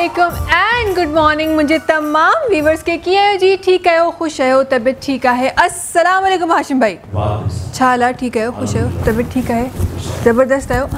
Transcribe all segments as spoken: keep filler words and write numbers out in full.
वालेकुम and good morning मुझे तमाम व्यूवर्स के किए हो जी ठीक है हो खुश है हो तबीयत ठीक है। अस्सलाम वालेकुम हाशिम भाई छाला ठीक है हो खुश है हो तबीयत ठीक है ज़बरदस्त है हो।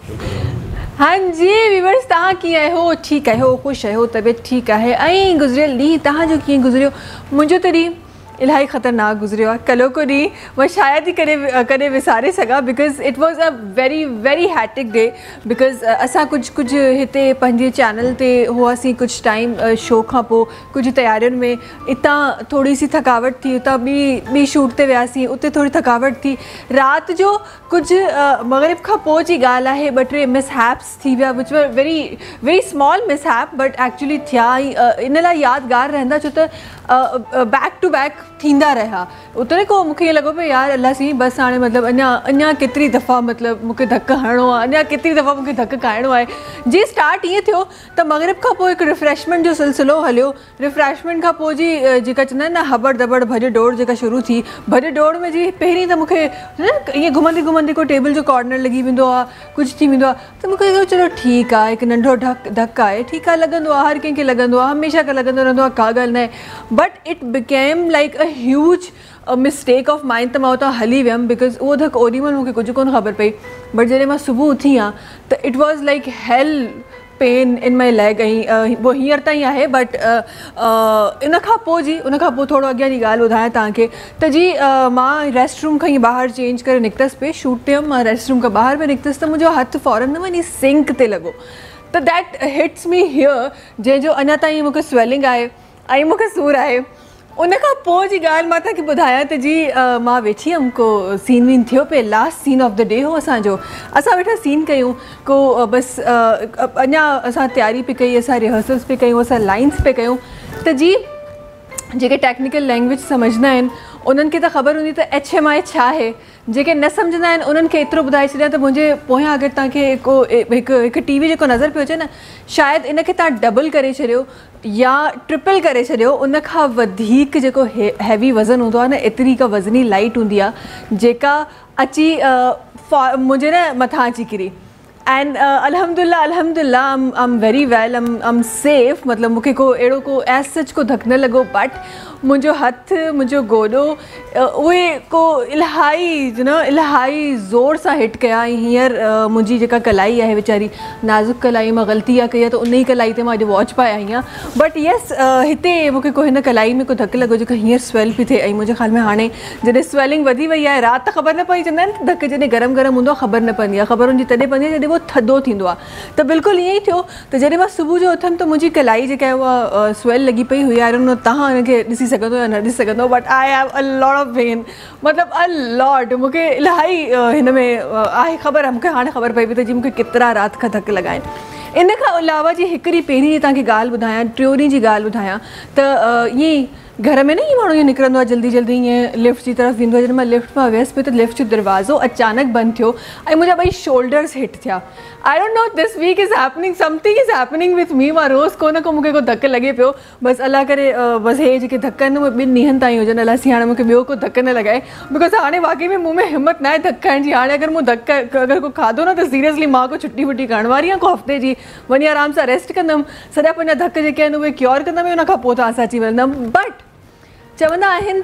हाँ जी व्यूवर्स तहाँ कीअं हो ठीक है हो खुश है हो तबीयत ठीक है। ऐं गुज़रियल ॾींहुं तव्हां जो कीअं गुज़रियो? मुंहिंजो त ॾींहुं इलाही ख़तरनाक गुज़रियो आहे। कल्ह को ॾींहुं मां शायदि ई कॾहिं कॾहिं विसारे सघां because it was a very very hectic day because असां कुझु कुझु हिते पंहिंजे चैनल ते हुआसीं कुझु टाइम शो खां पोइ कुझु तयारियुनि में हितां थोरी सी थकावट थी हुतां ॿी ॿी शूट ते वियासीं उते थोरी थकावट थी राति जो कुझु मग़रिब खां पोइ जी ॻाल्हि आहे ॿ टे मिसहैप्स थी विया which were very very small mishap but actually थिया ई इन लाइ यादगार रहंदा छो त बैक टू बैक थींदा रहिया। उते को मूंखे ईअं लॻो पियो यार अलाह सी बसि हाणे मतिलबु अञा अञा केतिरी दफ़ा मतिलबु मूंखे धकु हणिणो आहे अञा केतिरी दफ़ा मूंखे धकु खाइणो आहे। जी स्टार्ट ईअं थियो त मग़रिब खां पोइ हिकु रिफ्रेशमेंट जो सिलसिलो हलियो। रिफ्रेशमेंट खां पोइ जी जेका चवंदा आहिनि न हबड़ दबड़ भॼ डोड़ जेका शुरू थी भॼ डोड़ में जी पहिरीं त मूंखे ईअं घुमंदी घुमंदी को टेबल जो कॉर्नर लॻी वेंदो आहे कुझु थी वेंदो आहे त मूंखे लॻो चलो ठीकु आहे हिकु नंढो ढक धकु आहे ठीकु आहे लॻंदो आहे हर कंहिंखे लॻंदो आहे हमेशह खां लॻंदो रहंदो आहे का ॻाल्हि न आहे but it became like a huge mistake of mind त मां उतां हली वियमि बिकॉज़ उहो धकु ओॾी महिल मूंखे कुझु कोन ख़बर पई बट जॾहिं मां सुबुह उथी आहियां त it was like hell pain in my leg ऐं वो हींअर ताईं आहे बट इन खां पोइ जी उन खां पोइ थोरो अॻियां जी ॻाल्हि ॿुधायां तव्हांखे त जी मां रेस्ट रूम खां ई ॿाहिरि चेंज करे निकितसि पे शूट ते हुयमि मां रेस्ट रूम खां ॿाहिरि बि निकितसि त मुंहिंजो हथु फ़ौरन न वञी सिंक ते लॻो त दैट हिट्स मी हियर जंहिंजो अञा ताईं मूंखे स्वेलिंग आहे ऐं मूंखे सूरु आहे। उन खां पोइ जी ॻाल्हि मां तव्हांखे ॿुधायां त जी मां वेठी हुअमि को सीन वीन थियो पिए last scene of the day हो असांजो असां वेठा सीन कयूं को बसि अञा असां तयारी पई कई असां रिहर्सल्स पे कयूं असां लाइन्स पे कयूं त जी जेके टेक्निकल लैंग्वेज सम्झंदा आहिनि उन्हनि खे त ख़बर हूंदी त एच एम आई छा आहे जेके न सम्झंदा आहिनि उन्हनि खे एतिरो ॿुधाए छॾियां त मुंहिंजे पोयां अगरि तव्हांखे को हिकु हिकु टीवी जेको नज़र पियो अचे न शायदि इनखे तव्हां डबल करे छॾियो या ट्रिपल करे छॾियो उन खां वधीक जेको हे हैवी वज़न हूंदो आहे न एतिरी का वज़नी लाइट हूंदी आहे जेका अची मुंहिंजे न मथां अची किरी एंड अल्हम्दुलिल्लाह अल्हम्दुलिल्लाह I am very well I am safe मतिलबु मूंखे को अहिड़ो को एज सच को धकु न लॻो बट मुंहिंजो हथु मुंहिंजो गोॾो उहे को इलाही यू नो इलाही ज़ोर सां हिट कया ऐं हींअर मुंहिंजी जेका कलाई आहे वीचारी नाज़ुक कलाई मां ग़लती आहे कई आहे त उन ई कलाई ते मां अॼु वॉच पाए आई आहियां बट येस हिते मूंखे को हिन कलाई में को धकु लॻो जेको हींअर स्वेल पई थिए ऐं मुंहिंजे ख़्याल में हाणे जॾहिं स्वेलिंग वधी वई आहे राति त ख़बर न पई चवंदा आहिनि धकु जॾहिं गरम गरम हूंदो आहे ख़बर न पवंदी आहे ख़बर हुनजी तॾहिं पवंदी आहे जॾहिं उहो थधो थींदो आहे त बिल्कुलु ईअं ई थियो त जॾहिं मां सुबुह जो उथमि त मुंहिंजी कलाई जेका आहे उहा स्वेल लॻी पई हुई आई डोंट नो तव्हां हुनखे ॾिसी सघंदो या न ॾिसी सघंदो but I have a lot of pain मतिलबु अ लॉट मूंखे इलाही हिन में आहे ख़बर आहे मूंखे हाणे ख़बर पई पई त जी मूंखे केतिरा राति खां धकु लॻा आहिनि। इन खां अलावा जी हिकिड़ी पहिरीं जी तव्हांखे ॻाल्हि ॿुधायां टियों ॾींहं जी ॻाल्हि ॿुधायां त ईअं ई घर में न ईअं माण्हू ईअं निकिरंदो आहे जल्दी जल्दी ईअं लिफ्ट जी तरफ़ वेंदो आहे जॾहिं मां लिफ्ट मां वियसि पियो त लिफ्ट जो दरवाज़ो अचानक बंदि थियो ऐं मुंहिंजा ॿई शोल्डर्स हिट थिया। I don't know this week is happening something is happening with me मां रोज़ को न को मूंखे को धकु लॻे पियो बसि अलाह करे बसि हे जेके धकु आहिनि उहे ॿिनि ॾींहंनि ताईं हुजनि अलाह सी हाणे मूंखे ॿियो को धकु न लॻाए बिकॉज़ हाणे वाक़ई में मूं में हिमत न आहे धकु खाइण जी। हाणे अगरि मूं धकु अगरि को खाधो न त सीरियसली मां को छुटी वुटी करण वारी आहियां को हफ़्ते जी वञी आराम सां रेस्ट कंदमि सॼा पंहिंजा धकु जेके आहिनि उहे क्योर कंदमि उन खां पोइ त असां अची वेंदमि। बट चवंदा आहिनि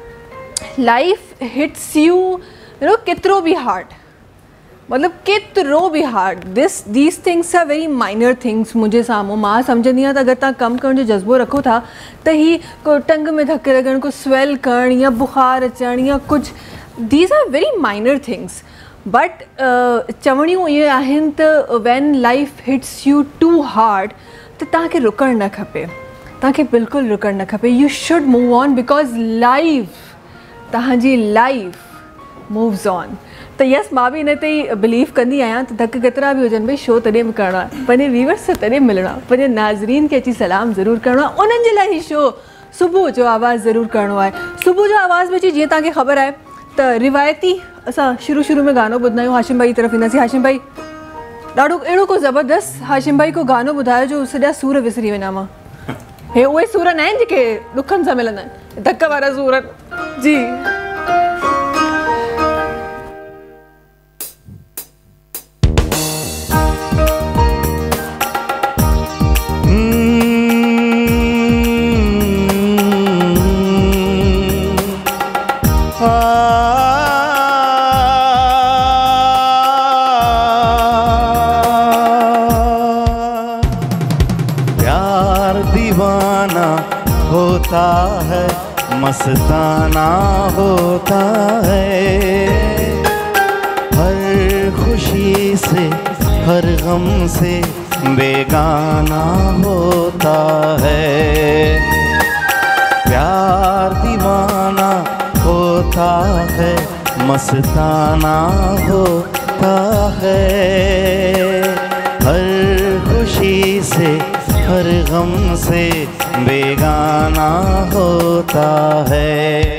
त life hits you you know केतिरो बि हार्ड मतिलबु केतिरो बि hard this these things are very minor things मुंहिंजे साम्हूं मां सम्झंदी आहियां त अगरि तव्हां कमु करण जो जज़्बो रखो था त ही को टंग में धकु लॻणु को स्वेल करणु या बुख़ारु अचणु या कुझु these are very minor things but चवणियूं इहे आहिनि त when life hits you too hard त तव्हांखे रुकणु न खपे तव्हांखे बिल्कुलु रुकणु न खपे you should move on because life तव्हांजी लाइफ मूव्स ऑन त यस मां बि इन ते ई बिलीव कंदी आहियां त धकु केतिरा बि हुजनि भई शो तॾहिं बि करिणो आहे पंहिंजे व्यूवर्स सां तॾहिं मिलणो आहे पंहिंजे नाज़रीन खे अची सलाम ज़रूरु करिणो आहे उन्हनि जे लाइ ई शो सुबुह जो आवाज़ु ज़रूरु करिणो आहे। सुबुह जो आवाज़ में अची जीअं तव्हांखे ख़बर आहे त रिवायती असां शुरू शुरू में गानो ॿुधंदा आहियूं हाशिम भाई तरफ़ ईंदासीं हाशिम भाई ॾाढो अहिड़ो को ज़बरदस्त हाशिम भाई को गानो ॿुधायो जो सॼा सूर विसरी वञा मां हे उहे सूर न आहिनि जेके ॾुखनि सां मिलंदा आहिनि धक वारा सूर जी मस्ताना होता है। हर खुशी से हर गम से बेगाना होता है। प्यार दीवाना होता है, मस्ताना होता है। हर खुशी से हर गम से बेगाना होता है।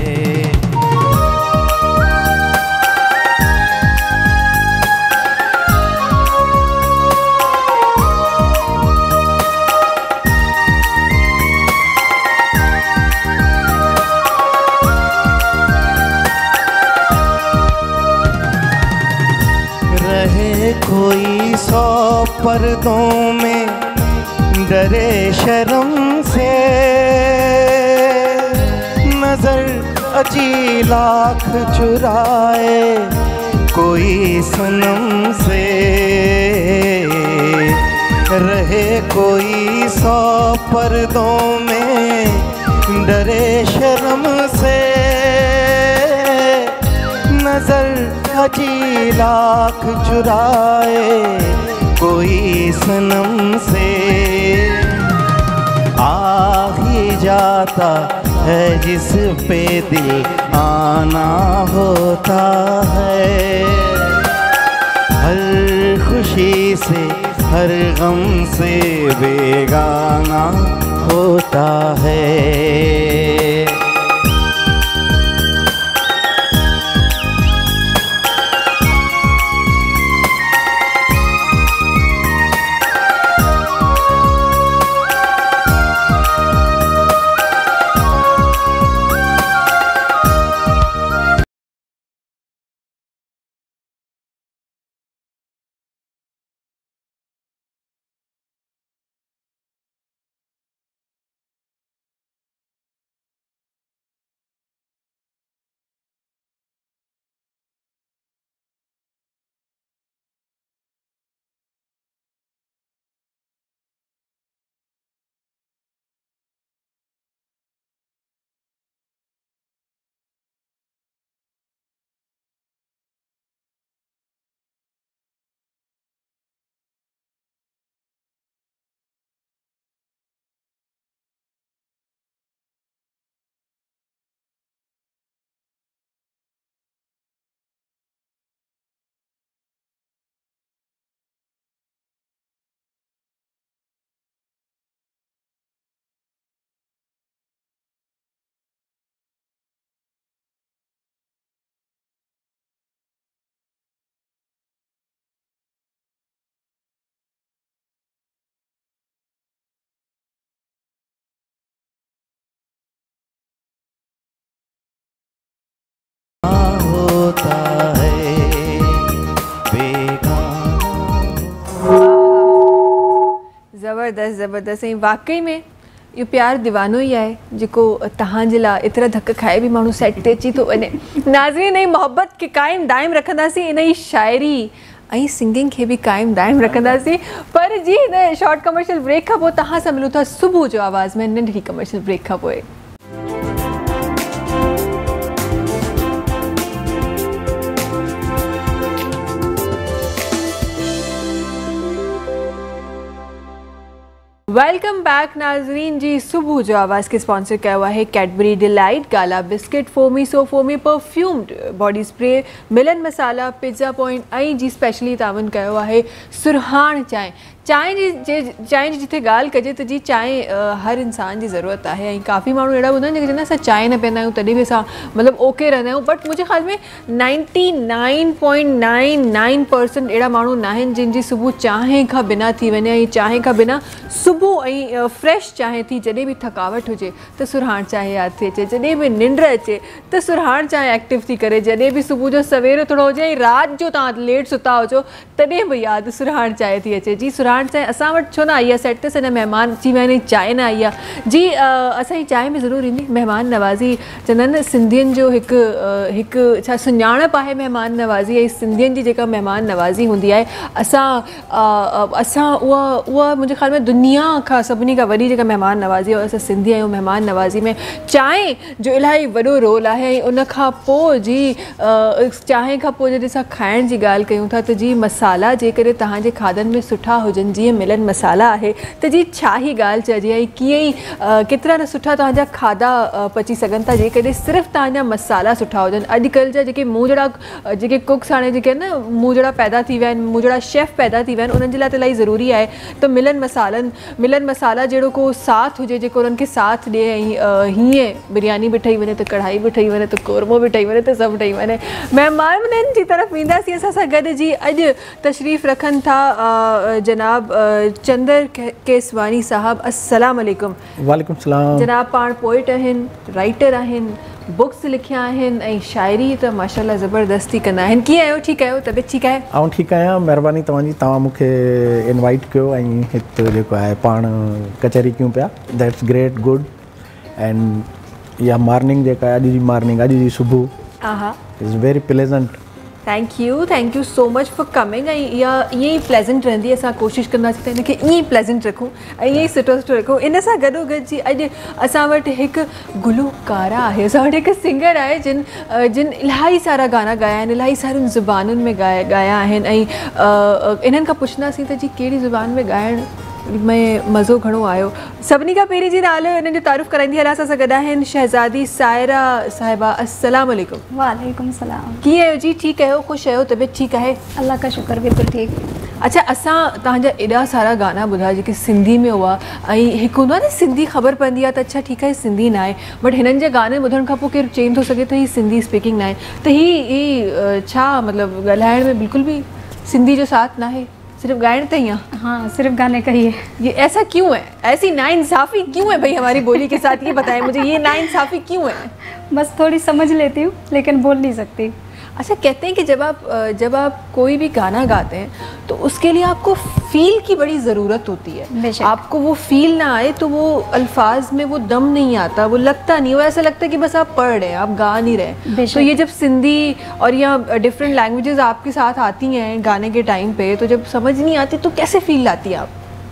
रहे कोई सौ पर्दों में, डरे शर्म से, नजर अजी लाख चुराए कोई सनम से। रहे कोई सौ पर्दों में, डरे शर्म से, नजर अजी लाख चुराए कोई सनम से। आ ही जाता है जिस पे दिल आना होता है। हर खुशी से हर गम से बेगाना होता है। होता है ज़बरदस्त ज़बरदस्त। ऐं वाकई में इहो प्यार दीवानो ही आहे जेको तव्हांजे लाइ एतिरा धक खाए बि माण्हू सेट ते अची थो वञे। नाज़रीन, ऐं मोहब्बत खे क़ाइमु दाइमु रखंदासीं, इन जी शाइरी ऐं सिंगिंग खे बि क़ाइमु दाइमु रखंदासीं। पर जी हिन शॉर्ट कमर्शियल ब्रेक खां पोइ तव्हां सां मिलूं था सुबुह जो आवाज़ में, नंढड़ी कमर्शियल ब्रेक खां पोइ। वेलकम बैक नाज़रीन जी। सुबुह जो आवाज़ के स्पॉन्सर किया हुआ है Cadbury Delight, Gala biscuit, Foamy soap Foamy perfumed body spray, Milan masala, pizza point ऐं जी स्पेशली तावन किया हुआ है सुरहान चांहि। चांहि जी जे चांहि जी जिथे ॻाल्हि कजे त जी चांहि हर इंसान जी ज़रूरत आहे। ऐं काफ़ी माण्हू अहिड़ा हूंदा आहिनि जेके चवंदा असां चांहि न पीअंदा आहियूं तॾहिं बि असां मतिलबु ओके रहंदा आहियूं। बट मुंहिंजे ख़्याल में ninety nine point nine nine percent अहिड़ा माण्हू न आहिनि जिन जी सुबुह चांहि खां बिना थी वञे। ऐं चांहि खां बिना सुबुह ऐं फ्रेश चांहि थी, जॾहिं बि थकावट हुजे त सुरहान चांहि यादि थी अचे, जॾहिं बि निंड अचे त सुरहान चांहि एक्टिव थी करे, जॾहिं बि सुबुह जो सवेरो थोरो हुजे ऐं राति जो तव्हां लेट सुता हुजो तॾहिं बि यादि सुरहान चांहि थी अचे। जी सुरहान ॿुधाइण चाहियां असां वटि छो न आई आहे सेट ते सॼा महिमान अची विया आहिनि, चांहि न आई आहे जी। असांजी चांहि में ज़रूरु ईंदी महिमान नवाज़ी। चवंदा आहिनि न सिंधियुनि जो हिकु हिकु छा सुञाणप आहे महिमान नवाज़ी, ऐं सिंधियुनि जी जेका महिमान नवाज़ी हूंदी आहे असां असां उहा उहा मुंहिंजे ख़्याल में दुनिया खां सभिनी खां वॾी जेका महिमान नवाज़ी आहे असां सिंधी आहियूं। महिमान नवाज़ी में चांहि जो इलाही वॾो रोल आहे। ऐं उन खां पोइ जी चांहि खां पोइ जॾहिं असां खाइण जी ॻाल्हि कयूं था त जी मसाला जेकॾहिं तव्हांजे खाधनि में सुठा हुजनि, जीअं मिलन मसाला आहे त जी छा ई ॻाल्हि चइजे। ऐं कीअं ई केतिरा न सुठा तव्हांजा खाधा पची सघनि था जेकॾहिं सिर्फ़ु तव्हांजा मसाला सुठा हुजनि। अॼुकल्ह जा जेके मूं जहिड़ा जेके कुक्स हाणे जेके आहिनि न मूं जहिड़ा पैदा थी विया आहिनि, मूं जहिड़ा शेफ़ पैदा थी विया आहिनि, उन्हनि जे लाइ त इलाही ज़रूरी आहे त मिलन मसालनि मिलन मसाला जहिड़ो को साथ हुजे जेको उन्हनि खे साथ ॾिए। ऐं हीअं बिरयानी बि ठही वञे त कढ़ाई बि ठही वञे त कोरमो बि ठही वञे त सभु ठही वञे। महिमाननि जी तरफ़ ईंदासीं असां सां गॾु जी। अॼु तशरीफ़ रखनि था जनाब चंदर केसवानी साहब। अस्सलाम वालेकुम। वालेकुम सलाम। जनाब पाण पोइट आहिनि, राइटर आहिनि, बुक्स लिखिया आहिनि ऐं शाइरी त माशाल्लाह ज़बरदस्ती कंदा आहिनि। कीअं आहियो? ठीकु आहियो? तबियत ठीकु आहे? आउं ठीकु आहियां, महिरबानी तव्हांजी। तव्हां मूंखे इनवाइट कयो ऐं हिते जेको आहे पाण कचहरी कयूं पिया। That's great, good. एंड इहा मॉर्निंग जेका आहे अॼु जी मॉर्निंग, अॼु जी सुबुह हा is very pleasant. Thank you thank you so much for coming. ऐं इहा ईअं ई प्लेजेंट रहंदी। असां कोशिशि कंदासीं त हिनखे ईअं ई प्लेजेंट रखूं ऐं ईअं ई सुठो सुठो रखूं। इन सां गॾोगॾु जी अॼु असां वटि हिकु गुलूकारा आहे, असां वटि हिकु सिंगर आहे जिन जिन इलाही सारा गाना ॻाया आहिनि, इलाही सारियुनि ज़ुबानुनि में ॻाया ॻाया आहिनि। ऐं इन्हनि खां पुछंदासीं त जी कहिड़ी ज़ुबान में ॻाइण में मज़ो घणो आयो। सभिनी खां पहिरीं जी नालो हिननि जो तारीफ़ कराईंदी हलां असां सां गॾु आहिनि शहज़ादी सायरा साहिबा। अस्सलाम वालेकुम। वालेकुम सलाम। कीअं आहियो जी? ठीकु आहियो? ख़ुशि आहियो? तबियत ठीकु आहे? अल्लाह का शुक्र, बिल्कुलु ठीकु। अच्छा, असां तव्हांजा एॾा सारा गाना ॿुधा जेके सिंधी में हुआ ऐं हिकु हूंदो आहे न सिंधी ख़बर पवंदी आहे त अच्छा ठीकु आहे सिंधी न आहे, बट हिननि जे गाने ॿुधण खां पोइ केरु चई थो सघे त हीअ सिंधी स्पीकिंग न आहे। त हीअ हीअ छा मतिलबु ॻाल्हाइण में बिल्कुलु बि सिंधी जो साथ न आहे, सिर्फ गायन तक ही? हाँ, सिर्फ गाने का ही है। ये ऐसा क्यों है? ऐसी नाइंसाफ़ी क्यों है भाई हमारी बोली के साथ? ये बताएं मुझे, ये नाइंसाफ़ी क्यों है? बस थोड़ी समझ लेती हूँ लेकिन बोल नहीं सकती। अच्छा, कहते हैं कि जब आप जब आप कोई भी गाना गाते हैं तो उसके लिए आपको फ़ील की बड़ी ज़रूरत होती है। आपको वो फ़ील ना आए तो वो अल्फाज में वो दम नहीं आता, वो लगता नहीं, वो ऐसा लगता है कि बस आप पढ़ रहे हैं, आप गा नहीं रहे। तो ये जब सिंधी और या डिफरेंट लैंग्वेजेस आपके साथ आती हैं गाने के टाइम पे, तो जब समझ नहीं आती तो कैसे फ़ील आती है? आप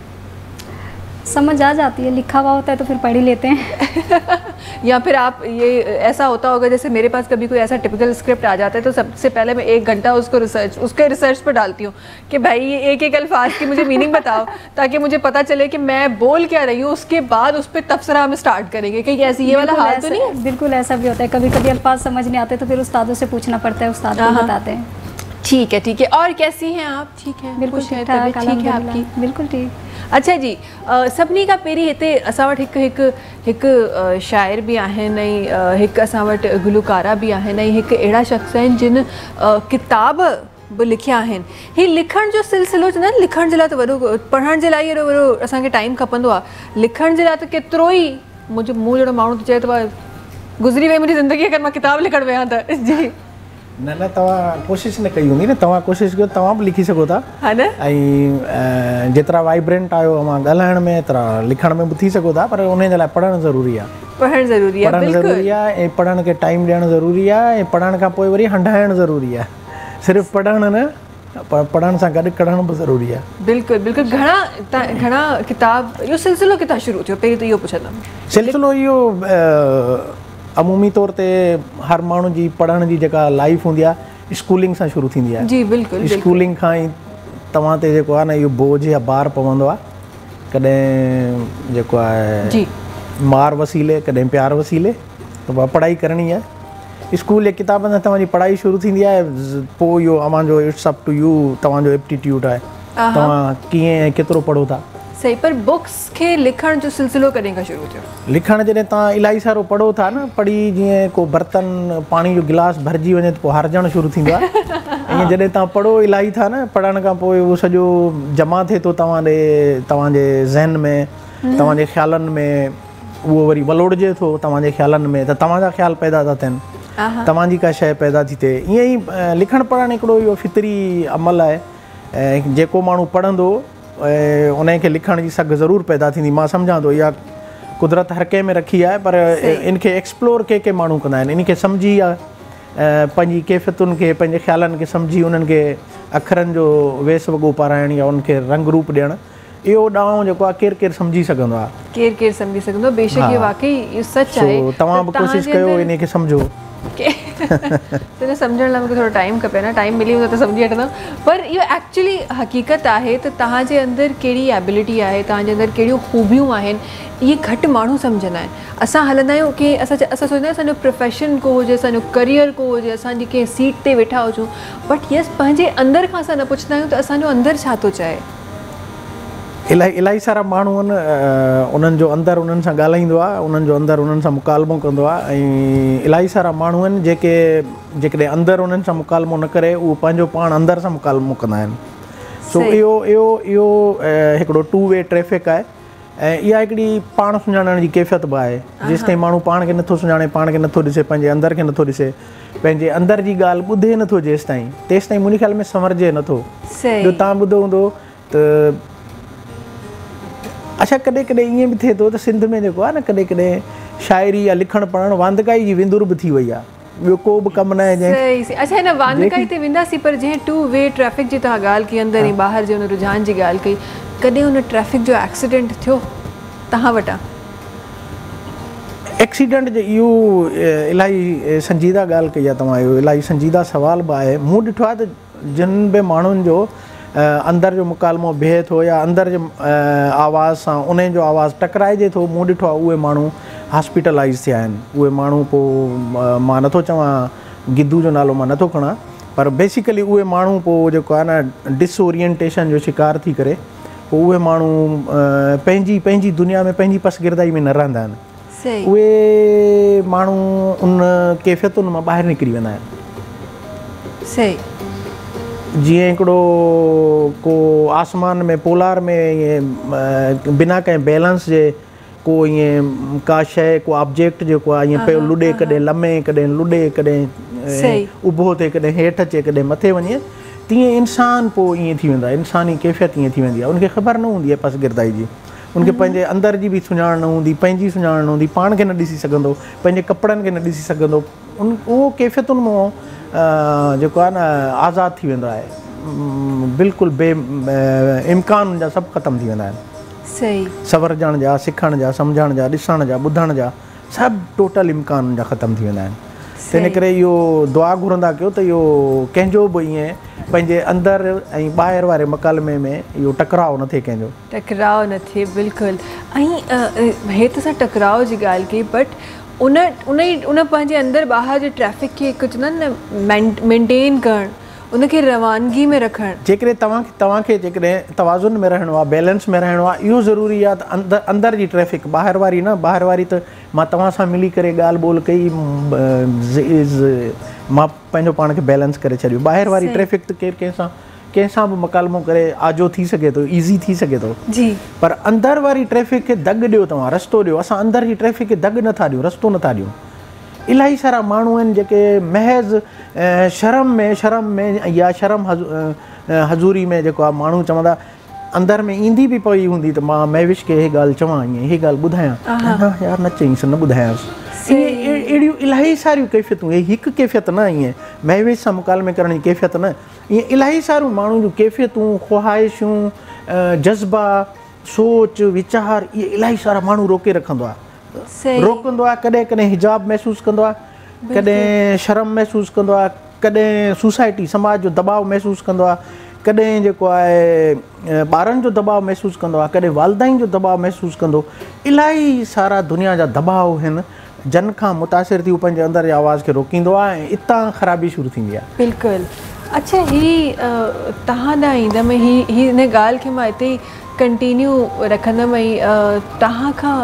समझ आ जाती है, लिखा हुआ होता है तो फिर पढ़ ही लेते हैं। या फिर आप ये ऐसा होता होगा जैसे मेरे पास कभी कोई ऐसा टिपिकल स्क्रिप्ट आ जाता है तो सबसे पहले मैं एक घंटा उसको रिसर्च उसके रिसर्च पर डालती हूँ कि भाई ये एक एक अल्फाज की मुझे मीनिंग बताओ ताकि मुझे पता चले कि मैं बोल क्या रही हूँ। उसके बाद उस पर तबसरा हम स्टार्ट करेंगे। कहीं ऐसी ये वाला हाल तो नहीं है? बिल्कुल ऐसा भी होता है, कभी कभी अल्फाज समझ नहीं आते तो फिर उस्तादों से पूछना पड़ता है, उस्ताद भी बताते हैं। ठीक है ठीक है। और कैसी हैं आप? ठीक है, बिल्कुल ठीक ठाक, ठीक है आपकी? बिल्कुल ठीक। अच्छा जी, सभिनी खां पहिरीं हिते असां वटि हिकु हिकु हिकु शाइर बि आहिनि ऐं हिकु असां वटि गुलूकारा बि आहिनि ऐं हिकु अहिड़ा शख़्स आहिनि जिन किताब बि लिखिया आहिनि। हीउ लिखण जो सिलसिलो चवंदा आहिनि, लिखण जे लाइ त वॾो, पढ़ण जे लाइ एॾो वॾो असांखे टाइम खपंदो आहे, लिखण जे लाइ त केतिरो ई मुंहिंजो मूं जहिड़ो माण्हू त चए थो गुज़री वई मुंहिंजी ज़िंदगी अगरि मां किताब लिखणु वियां त। जी न न, तव्हां कोशिशि न कई हूंदी न, तव्हां कोशिशि कयो, तव्हां बि लिखी सघो था। हा न? ऐं जेतिरा वाइब्रेंट आहियो तव्हां ॻाल्हाइण में एतिरा लिखण में बि थी सघो था, पर उन जे लाइ पढ़णु ज़रूरी आहे। पढ़णु ज़रूरी आहे, पढ़णु ज़रूरी आहे ऐं पढ़ण खे टाइम ॾियणु ज़रूरी आहे ऐं पढ़ण खां पोइ वरी हंडाइणु ज़रूरी आहे। सिर्फ़ु पढ़णु न, पढ़ण सां गॾु कढ़णु बि ज़रूरी आहे। बिल्कुलु बिल्कुलु। घणा घणा किताब, इहो सिलसिलो किथां शुरू थियो? पहिरीं त इहो पुछंदमि। सिलसिलो इहो अमूमी तौर ते हर माण्हू जी पढ़ण जी जेका लाइफ हूंदी आहे स्कूलिंग सां शुरू थींदी आहे। जी बिल्कुलु। स्कूलिंग खां ई तव्हां ते जेको आहे न इहो बोझ या बार पवंदो आहे, कॾहिं जेको आहे जी मार वसीले, कॾहिं प्यार वसीले, त उहा पढ़ाई करणी आहे। स्कूल जे किताबनि सां तव्हांजी पढ़ाई शुरू थींदी आहे, पोइ इहो अव्हांजो इट्स अप टू यू, तव्हांजो एप्टीट्यूड आहे, तव्हां कीअं ऐं केतिरो पढ़ो था। सही, पर बुक्स खे लिखण जो सिलसिलो कॾहिं खां शुरू थियो? लिखण जॾहिं तव्हां इलाही सारो पढ़ो था न, पढ़ी जीअं को बर्तन पाणी जो गिलास भरिजी वञे त पोइ हारजणु शुरू थींदो आहे। ईअं जॾहिं तव्हां पढ़ो इलाही था न, पढ़ण खां पोइ उहो सॼो जमा थिए थो तव्हां ॾे, तव्हांजे ज़हन में, तव्हांजे ख़्यालनि में, उहो वरी वलोड़िजे थो तव्हांजे ख़्यालनि में, त तव्हांजा ख़्याल पैदा था थियनि, तव्हांजी का शइ पैदा थी थिए। ईअं ई लिखणु पढ़णु हिकिड़ो इहो फितरी अमल आहे ऐं जेको माण्हू पढ़ंदो उन खे लिखण जी सघ ज़रूरु पैदा थींदी। मां सम्झां थो इहा कुदरत हर कंहिं में रखी आहे, पर इनखे एक्सप्लोर के के माण्हू कंदा आहिनि। इनखे सम्झी आहे पंहिंजी कैफ़ियतुनि खे, पंहिंजे ख़्यालनि खे सम्झी उन्हनि खे अखरनि जो वेस वॻो पाराइण या उनखे रंग रूप ॾियणु, इहो ॾांहुं जेको आहे केरु केरु सम्झी सघंदो आहे। केरु केरु सम्झी सघंदो आहे, बेशक इहो वाकई इहो सच आहे। तव्हां बि कोशिशि कयो इन खे सम्झो। त सम्झण लाइ मूंखे थोरो टाइम खपे न, टाइम मिली वेंदो त सम्झी वठंदमि। पर इहो एक्चुअली हक़ीक़त आहे त तव्हांजे अंदरि कहिड़ी एबिलिटी आहे, तव्हांजे अंदरि कहिड़ियूं ख़ूबियूं आहिनि, इहे घटि माण्हू सम्झंदा आहिनि। असां हलंदा आहियूं की असां असां सोचंदा आहियूं असांजो प्रोफेशन को हुजे, असांजो करियर को हुजे, असांजी कंहिं सीट ते वेठा हुजूं, बट यस पंहिंजे अंदरि खां असां न पुछंदा आहियूं त असांजो अंदरि छा थो चए। इलाही इलाही सारा माण्हू आहिनि, उन्हनि जो अंदरि उन्हनि सां ॻाल्हाईंदो आहे, उन्हनि जो अंदरि उन्हनि सां मुकालमो कंदो आहे। ऐं इलाही सारा माण्हू आहिनि जेके जेकॾहिं अंदरि उन्हनि सां मुकालमो न करे उहो पंहिंजो पाण अंदरि सां मुकालमो कंदा आहिनि। सो इहो इहो इहो हिकिड़ो टू वे ट्रैफ़िक आहे। ऐं इहा हिकिड़ी पाण सुञाणण जी कैफ़ियत बि आहे। जेसि ताईं माण्हू पाण खे नथो सुञाणे, पाण खे नथो ॾिसे, पंहिंजे अंदरि खे नथो ॾिसे, पंहिंजे अंदरि जी ॻाल्हि ॿुधे नथो जेसि ताईं, तेसि ताईं मुंहिंजे ख़्याल में संवरजे नथो। जो तव्हां ॿुधो हूंदो त अच्छा कॾहिं कॾहिं ईअं बि थिए थो त सिंध में जेको आहे न कॾहिं कॾहिं शाइरी या लिखणु पढ़णु वांदकाई जी विंदुर बि थी वई आहे। ॿियो को बि कमु न आहे जंहिं। अच्छा हिन वांदकाई ते वेंदासीं, पर जंहिं टू वे ट्रैफ़िक जी तव्हां ॻाल्हि कई, अंदरि ऐं ॿाहिरि जे हुन रुझान जी ॻाल्हि कई, कॾहिं हुन ट्रैफ़िक जो एक्सीडेंट थियो तव्हां वटां? एक्सीडेंट जो इहो इलाही संजीदा ॻाल्हि कई आहे तव्हां, इहो इलाही संजीदा सुवाल बि आहे। मूं ॾिठो आहे त जिन बि माण्हुनि जो अंदरि जो मुकालमो बिहे थो या अंदरि जे आवाज़ सां उन जो आवाज़ु टकराइजे थो, मूं ॾिठो आहे उहे माण्हू हॉस्पिटलाइज़ थिया आहिनि। उहे माण्हू पोइ मां नथो चवां गिद्दू जो नालो मां नथो खणां, पर बेसिकली उहे माण्हू पोइ जेको आहे न डिसओरिएंटेशन जो शिकार थी करे पोइ उहे माण्हू पंहिंजी पंहिंजी दुनिया में पंहिंजी पसगिरदाई में न रहंदा आहिनि। उहे माण्हू उन कैफ़ियतुनि मां ॿाहिरि निकिरी वेंदा आहिनि। सही। जीअं हिकिड़ो को आसमान में पोलार में ईअं बिना कंहिं बैलेंस जे को ईअं का शइ को ऑब्जेक्ट जेको आहे ईअं पियो लुॾे, कॾहिं लमे, कॾहिं लुॾे, कॾहिं उभो थिए, कॾहिं हेठि अचे, कॾहिं मथे वञे, तीअं इंसानु पोइ ईअं थी वेंदो आहे। इंसानी कैफ़ियत ईअं थी वेंदी आहे। उनखे ख़बर न हूंदी आहे पसगिरदाई जी, उनखे पंहिंजे अंदरि जी बि सुञाण न हूंदी, पंहिंजी सुञाण न हूंदी, पाण खे न ॾिसी सघंदो, पंहिंजे कपिड़नि खे न ॾिसी सघंदो। उन उहो कैफ़ियतुनि मां जेको आहे न आज़ादु थी वेंदो आहे, बिल्कुलु बे इम्कान जा सभु ख़तमु थी वेंदा आहिनि। सही। सवरजण जा, सिखण जा, सम्झण जा, ॾिसण जा, ॿुधण जा, सभु टोटल इम्कान जा ख़तमु थी वेंदा आहिनि। तंहिं करे इहो दुआ घुरंदा कयो त इहो कंहिंजो बि ईअं पंहिंजे अंदरि ऐं ॿाहिरि वारे मकालमे में इहो टकराव न थिए, कंहिंजो टकराव न थिए। बिल्कुलु। ऐं हे त असां टकराव जी ॻाल्हि कई, बट उन उन ई उन पंहिंजे अंदरि ॿाहिरि जे ट्रैफ़िक खे हिकु चवंदा आहिनि न मेंटेन करणु, उनखे रवानगी में रखणु। जेकॾहिं तव्हांखे तव्हांखे जेकॾहिं तवाज़ुन में रहणो आहे, बैलेंस में रहणो आहे, इहो ज़रूरी आहे त अंदरि अंदरि जी ट्रैफ़िक, ॿाहिरि वारी न। ॿाहिरि वारी त मां तव्हां सां मिली करे ॻाल्हि ॿोल कई, मां पंहिंजो पाण खे बैलेंस करे छॾियो। ॿाहिरि वारी ट्रैफ़िक त केरु कंहिंसां कंहिंसां बि मुकालमो करे आजो थी सघे थो, ईज़ी थी सघे थो जी, पर अंदरि वारी ट्रैफ़िक खे दॻ ॾियो, तव्हां रस्तो ॾियो। असां अंदरि जी ट्रैफ़िक खे दॻ नथा ॾियूं, रस्तो नथा ॾियूं। इलाही सारा माण्हू आहिनि जेके महज़ शर्म में शर्म में या शर्म हज़ूरी में जेको आहे माण्हू चवंदा अंदरि में ईंदी बि पई हूंदी त मां महविश खे इहे ॻाल्हि चवां, ईअं हीअ ॻाल्हि ॿुधायां, यार न चईंसि, न ॿुधायांसि। अहिड़ियूं इलाही सारियूं कैफ़ियतूं, इहे हिकु कैफ़ियत न, ईअं महविश सां मुकालमे करण जी कैफ़ियत न, ईअं इलाही सारियूं माण्हुनि जूं कैफ़ियतूं, ख़्वाहिशूं, जज़्बा, सोच, वीचार, इहे इलाही सारा माण्हू रोके रखंदो आहे, रोकंदो आहे। कॾहिं कॾहिं हिजाब महसूसु कंदो आहे, कॾहिं शर्म महसूसु कंदो आहे, कॾहिं सोसाइटी समाज जो दबाव महसूसु कंदो आहे, कॾहिं जेको आहे ॿारनि जो दबाव महसूसु कंदो आहे, कॾहिं वालदाइन जो दबाव महसूसु कंदो। इलाही सारा दुनिया जा दबाव आहिनि जन खां मुतासिर थी पंहिंजे अंदरि जे आवाज़ खे रोकींदो आहे ऐं इतां ख़राबी शुरू थींदी आहे। बिल्कुलु। अच्छा, ही तव्हां ॾांहुं ईंदमि, ही ही हिन ॻाल्हि खे मां हिते ई कंटिन्यू रखंदमि। ऐं तव्हां खां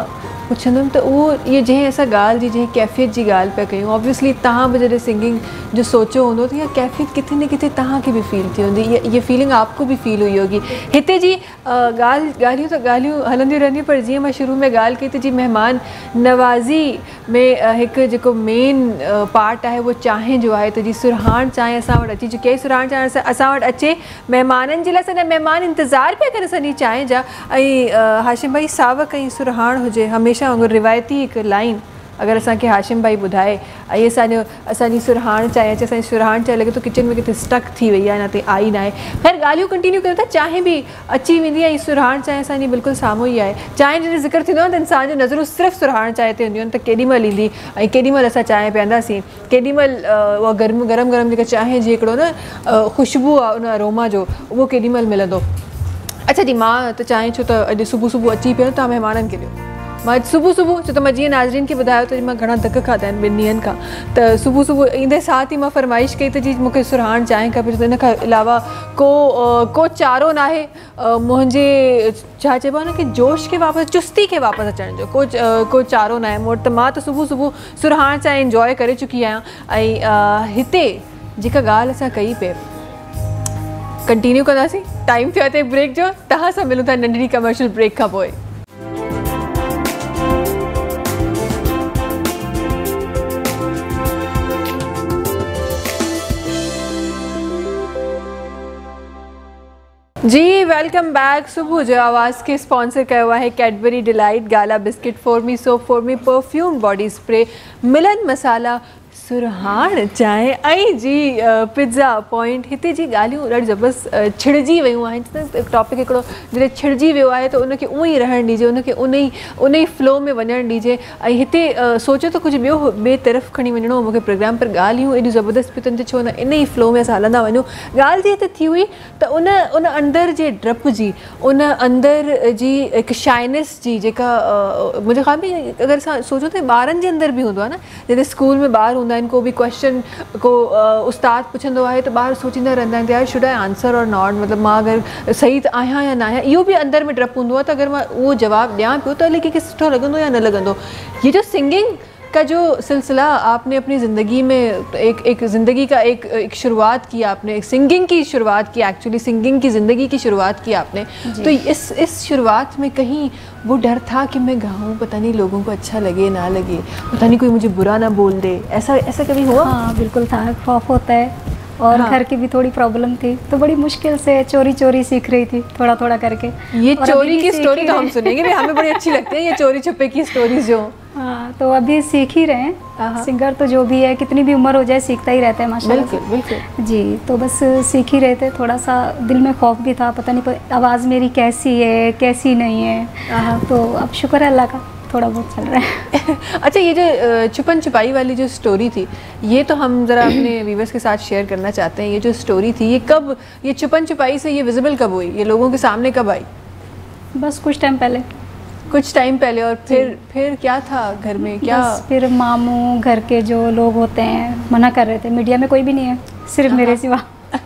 पुछंदमि त उहो इहे जंहिं असां ॻाल्हि जी जंहिं कैफ़ियत जी ॻाल्हि पिया कयूं ऑब्वियसली तव्हां बि जॾहिं सिंगिंग जो सोचियो हूंदो त इहा कैफ़ियत किथे न किथे तव्हांखे बि फील थी हूंदी ये ये फीलिंग आपको भी फील हुई होगी। हिते जी ॻाल्हि ॻाल्हियूं त ॻाल्हियूं हलंदियूं रहंदियूं पर जीअं मां शुरू में ॻाल्हि कई त जी महिमान नवाज़ी में हिकु जेको मेन पार्ट आहे उहो चांहि जो आहे त जी सुरहाण चांहि असां वटि अची चुकी आहे। सुरहाण चांहि असां वटि अचे महिमाननि जे लाइ असांजा महिमान इंतज़ारु पिया करे असांजी चांहि जा। ऐं हाशिम भाई सावक ऐं सुरहाण हुजे हमेशह वांगुरु रिवायती हिकु लाइन अगर असांखे हाशिम भाई ॿुधाए ऐं असांजो असांजी सुरहाण चांहि अचे असांजी सुरहाण चांहि लॻे थो किचन में किथे स्टक थी वई आहे न ते आई न आहे। ख़ैर ॻाल्हियूं कंटिन्यू कयूं था चांहि बि अची वेंदी आहे ऐं सुरहाण चांहि असांजी बिल्कुलु साम्हूं ई आहे। चांहि जॾहिं ज़िक्र थींदो आहे त इंसान जो नज़रूं सिर्फ़ु सुरहाण चांहि ते हूंदियूं आहिनि त केॾीमहिल ईंदी ऐं केॾीमहिल असां चांहि पीअंदासीं केॾीमहिल उहा गर्म गरम गरम जेका चांहि जी हिकिड़ो न ख़ुशबू आहे उन अरोमा जो उहो केॾीमहिल मिलंदो। अच्छा जी मां त चांहि छो त अॼु सुबुह सुबुह अची पियो तव्हां महिमाननि खे ॾियो मां सुबुह सुबुह छो त मां जीअं नाज़रीन खे ॿुधायो त मां घणा धक खाधा आहिनि ॿिनि ॾींहंनि खां त सुबुह सुबुह ईंदे साथ ई मां फरमाइश कई त जी मूंखे सुरहाण चांहि खपे छो त इन खां अलावा को को चारो न आहे मुंहिंजे छा चइबो आहे न की जोश खे वापसि चुस्ती खे वापसि अचण जो को को चारो न आहे मूं वटि त मां त सुबुह सुबुह सुरहाण चांहि इंजॉय करे चुकी आहियां। ऐं हिते जेका ॻाल्हि असां कई पिए कंटिन्यू कंदासीं टाइम थियो आहे ब्रेक जो तव्हां सां मिलूं था नंढड़ी कमर्शियल ब्रेक खां पोइ। जी वेलकम बैक। सुबुह जो आवाज़ के स्पॉन्सर कयो आहे Cadbury Delight Gala biscuit for me soap for me perfume body spray Milan masala Surhan चांहि ऐं जी पिज़्ज़ा पॉइंट हिते जी ॻाल्हियूं ॾाढी ज़बरदस्त छिड़जी वियूं आहिनि। टॉपिक हिकिड़ो जॾहिं छिड़जी वियो आहे त उनखे उअं ई रहणु ॾिजे उनखे उन ई उन ई फ्लो में वञणु ॾिजे। ऐं हिते सोचो त कुझु ॿियो ॿिए तरफ़ खणी वञिणो मूंखे प्रोग्राम पर ॻाल्हियूं एॾियूं ज़बरदस्त पियूं अथनि छो न इन ई फ्लो में असां हलंदा वञूं। ॻाल्हि जी हिते थी हुई त उन उन अंदरि जे डप जी उन अंदरि जी हिकु शाइनेस जी जेका मुंहिंजे ख़्याल में अगरि असां सोचूं त ॿारनि जे अंदरि बि हूंदो आहे न जॾहिं स्कूल में ॿार हूंदा आहिनि को बि क्वेश्चन को उस्ताद पुछंदो आहे त ॿार सोचींदा रहंदा आहिनि त यार should I answer or not मतिलबु मां अगरि सही त आहियां या न आहियां इहो बि अंदरि में डपु हूंदो आहे त अगरि मां उहो जवाबु ॾियां पियो त हले कंहिंखे सुठो लॻंदो या न लॻंदो। ये जो सिंगिंग का जो सिलसिला आपने अपनी ज़िंदगी में एक एक ज़िंदगी का एक एक शुरुआत की आपने एक सिंगिंग की शुरुआत की एक्चुअली सिंगिंग की ज़िंदगी की शुरुआत की आपने तो इस इस शुरुआत में कहीं वो डर था कि मैं गाऊँ पता नहीं लोगों को अच्छा लगे ना लगे पता नहीं कोई मुझे बुरा ना बोल दे ऐसा ऐसा कभी हुआ? हाँ बिल्कुल था खौफ होता है और हाँ। घर की भी थोड़ी प्रॉब्लम थी तो बड़ी मुश्किल से चोरी चोरी सीख रही थी थोड़ा थोड़ा करके। ये चोरी की स्टोरी तो हम सुनेंगे हमें बड़ी अच्छी लगती है ये चोरी छुपे की स्टोरीज जो। हाँ तो अभी सीख ही रहे हैं। सिंगर तो जो भी है कितनी भी उम्र हो जाए सीखता ही रहता है माशाल्लाह। बिल्कुल बिल्कुल जी तो बस सीख ही रहे थे। थोड़ा सा दिल में खौफ भी था पता नहीं आवाज़ मेरी कैसी है कैसी नहीं है तो अब शुक्र है अल्लाह का थोड़ा बहुत चल रहा है। अच्छा ये जो छुपन छुपाई वाली जो स्टोरी थी ये तो हम ज़रा अपने व्यूवर्स के साथ शेयर करना चाहते हैं। ये जो स्टोरी थी ये कब ये छुपन छुपाई से ये विजिबल कब हुई ये लोगों के सामने कब आई? बस कुछ टाइम पहले कुछ टाइम पहले। और फिर फिर क्या था घर में क्या? फिर मामू घर के जो लोग होते हैं मना कर रहे थे मीडिया में कोई भी नहीं है सिर्फ मेरे सिवा।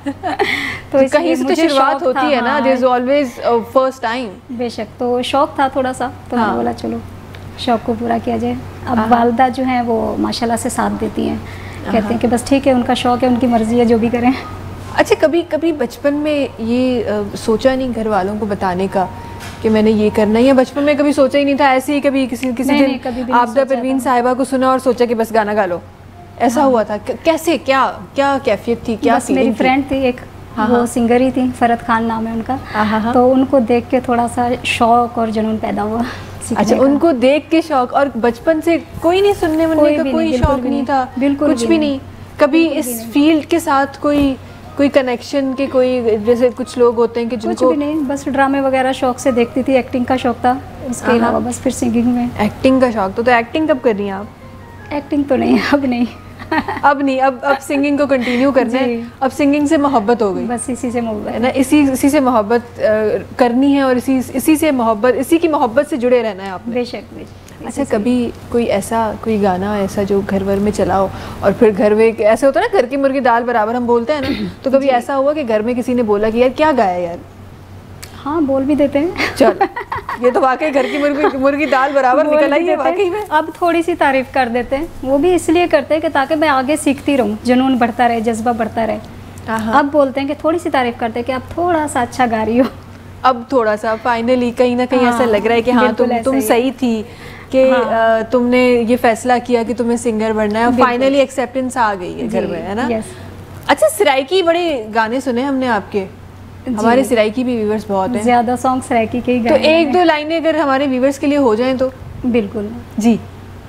तो कहीं से तो शुरुआत होती है ना there is always first time. बेशक तो शौक था थोड़ा सा तो हाँ। बोला चलो शौक को पूरा किया जाए। अब वालदा जो हैं वो माशाल्लाह से साथ देती हैं कहते हैं कि बस ठीक है उनका शौक है उनकी मर्जी है जो भी करें। अच्छा कभी कभी बचपन में ये आ, सोचा नहीं घर वालों को बताने का कि मैंने ये करना है या बचपन में कभी सोचा ही नहीं था ऐसे ही कभी किसी किसी नहीं, दिन नहीं, आपदा परवीन साहिबा को सुना और सोचा कि बस गाना गा लो ऐसा हुआ था? कैसे क्या क्या कैफियत थी क्या? बस मेरी फ्रेंड थी एक वो सिंगर ही थी फरत खान नाम है उनका तो उनको देख के थोड़ा सा शौक और जुनून पैदा हुआ। अच्छा उनको देख के शौक और बचपन से कोई नहीं सुनने वनने का कोई शौक नहीं था बिल्कुल कुछ भी नहीं कभी इस फील्ड के साथ कोई कोई कनेक्शन के कोई जैसे कुछ लोग होते हैं कि जिनको कुछ भी नहीं बस ड्रामे वगैरह शौक से देखती थी एक्टिंग का शौक था इसके अलावा बस फिर सिंगिंग में एक्टिंग का शौक तो, तो एक्टिंग कब कर रही हैं आप? एक्टिंग तो नहीं अब नहीं अब नहीं अब अब सिंगिंग को कंटिन्यू करना है। अब सिंगिंग से मोहब्बत हो गई बस इसी से मोहब्बत है ना इसी इसी से मोहब्बत करनी है और इसी इसी से मोहब्बत इसी की मोहब्बत से जुड़े रहना है आपने। बेशक बेशक। अच्छा कभी कोई ऐसा कोई गाना ऐसा जो घर भर में चलाओ और फिर घर में ऐसे होता है ना घर की मुर्गी दाल बराबर हम बोलते हैं ना तो कभी ऐसा हुआ कि घर में किसी ने बोला कि यार क्या गाया यार? हाँ बोल भी देते हैं। चलो ये तो वाकई घर की मुर्गी मुर्गी दाल बराबर निकल आई है वाकई में। अब थोड़ी सी तारीफ कर देते हैं, वो भी इसलिए करते हैं कि ताकि मैं आगे सीखती रहूं, जुनून बढ़ता रहे, जज्बा बढ़ता रहे। अब बोलते हैं कि थोड़ी सी तारीफ करते हैं कि अब थोड़ा सा अच्छा गा रही हो, अब थोड़ा सा फाइनली कहीं ना कहीं हाँ, ऐसा लग रहा है कि हाँ तुम तुम सही थी कि हाँ। तुमने ये फैसला किया कि तुम्हें सिंगर बनना है और फाइनली एक्सेप्टेंस आ गई है घर में, है ना। अच्छा, सराइकी बड़े गाने सुने हमने आपके, हमारे सराइकी भी व्यूअर्स बहुत हैं, ज्यादा सॉन्ग सराइकी के ही गाने, तो एक दो लाइनें अगर हमारे व्यूअर्स के लिए हो जाएं तो। बिल्कुल जी।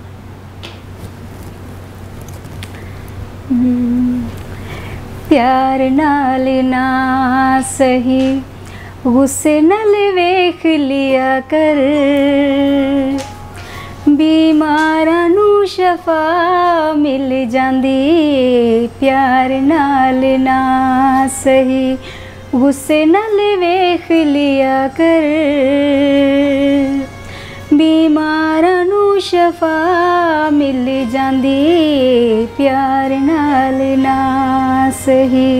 प्यार नाल ना सही गुस्से नाल वेख लिया कर, बीमारां नूं शफा मिल जांदी। प्यार नाल ना सही गुस्से नाल वेख लिया कर, बीमारां नूं शफा मिल जांदी। प्यार नाल ना सही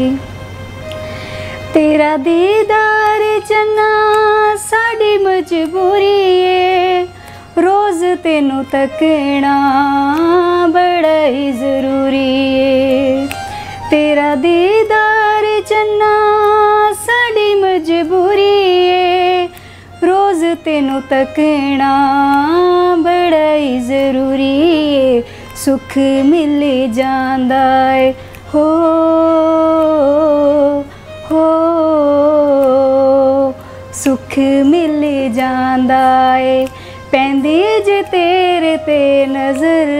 तेरा दीदार चन्ना साड़ी मजबूरी है, रोज़ तेनू तकना बड़ा ही ज़रूरी है। तेरा दीदार चन्ना साड़ी मजबूरी है, रोज़ तेनू तकना बड़ा ही ज़रूरी है। सुख मिल जांदा है हो हो, सुख मिल जांदा है पैंदी जे तेरे ते नज़र,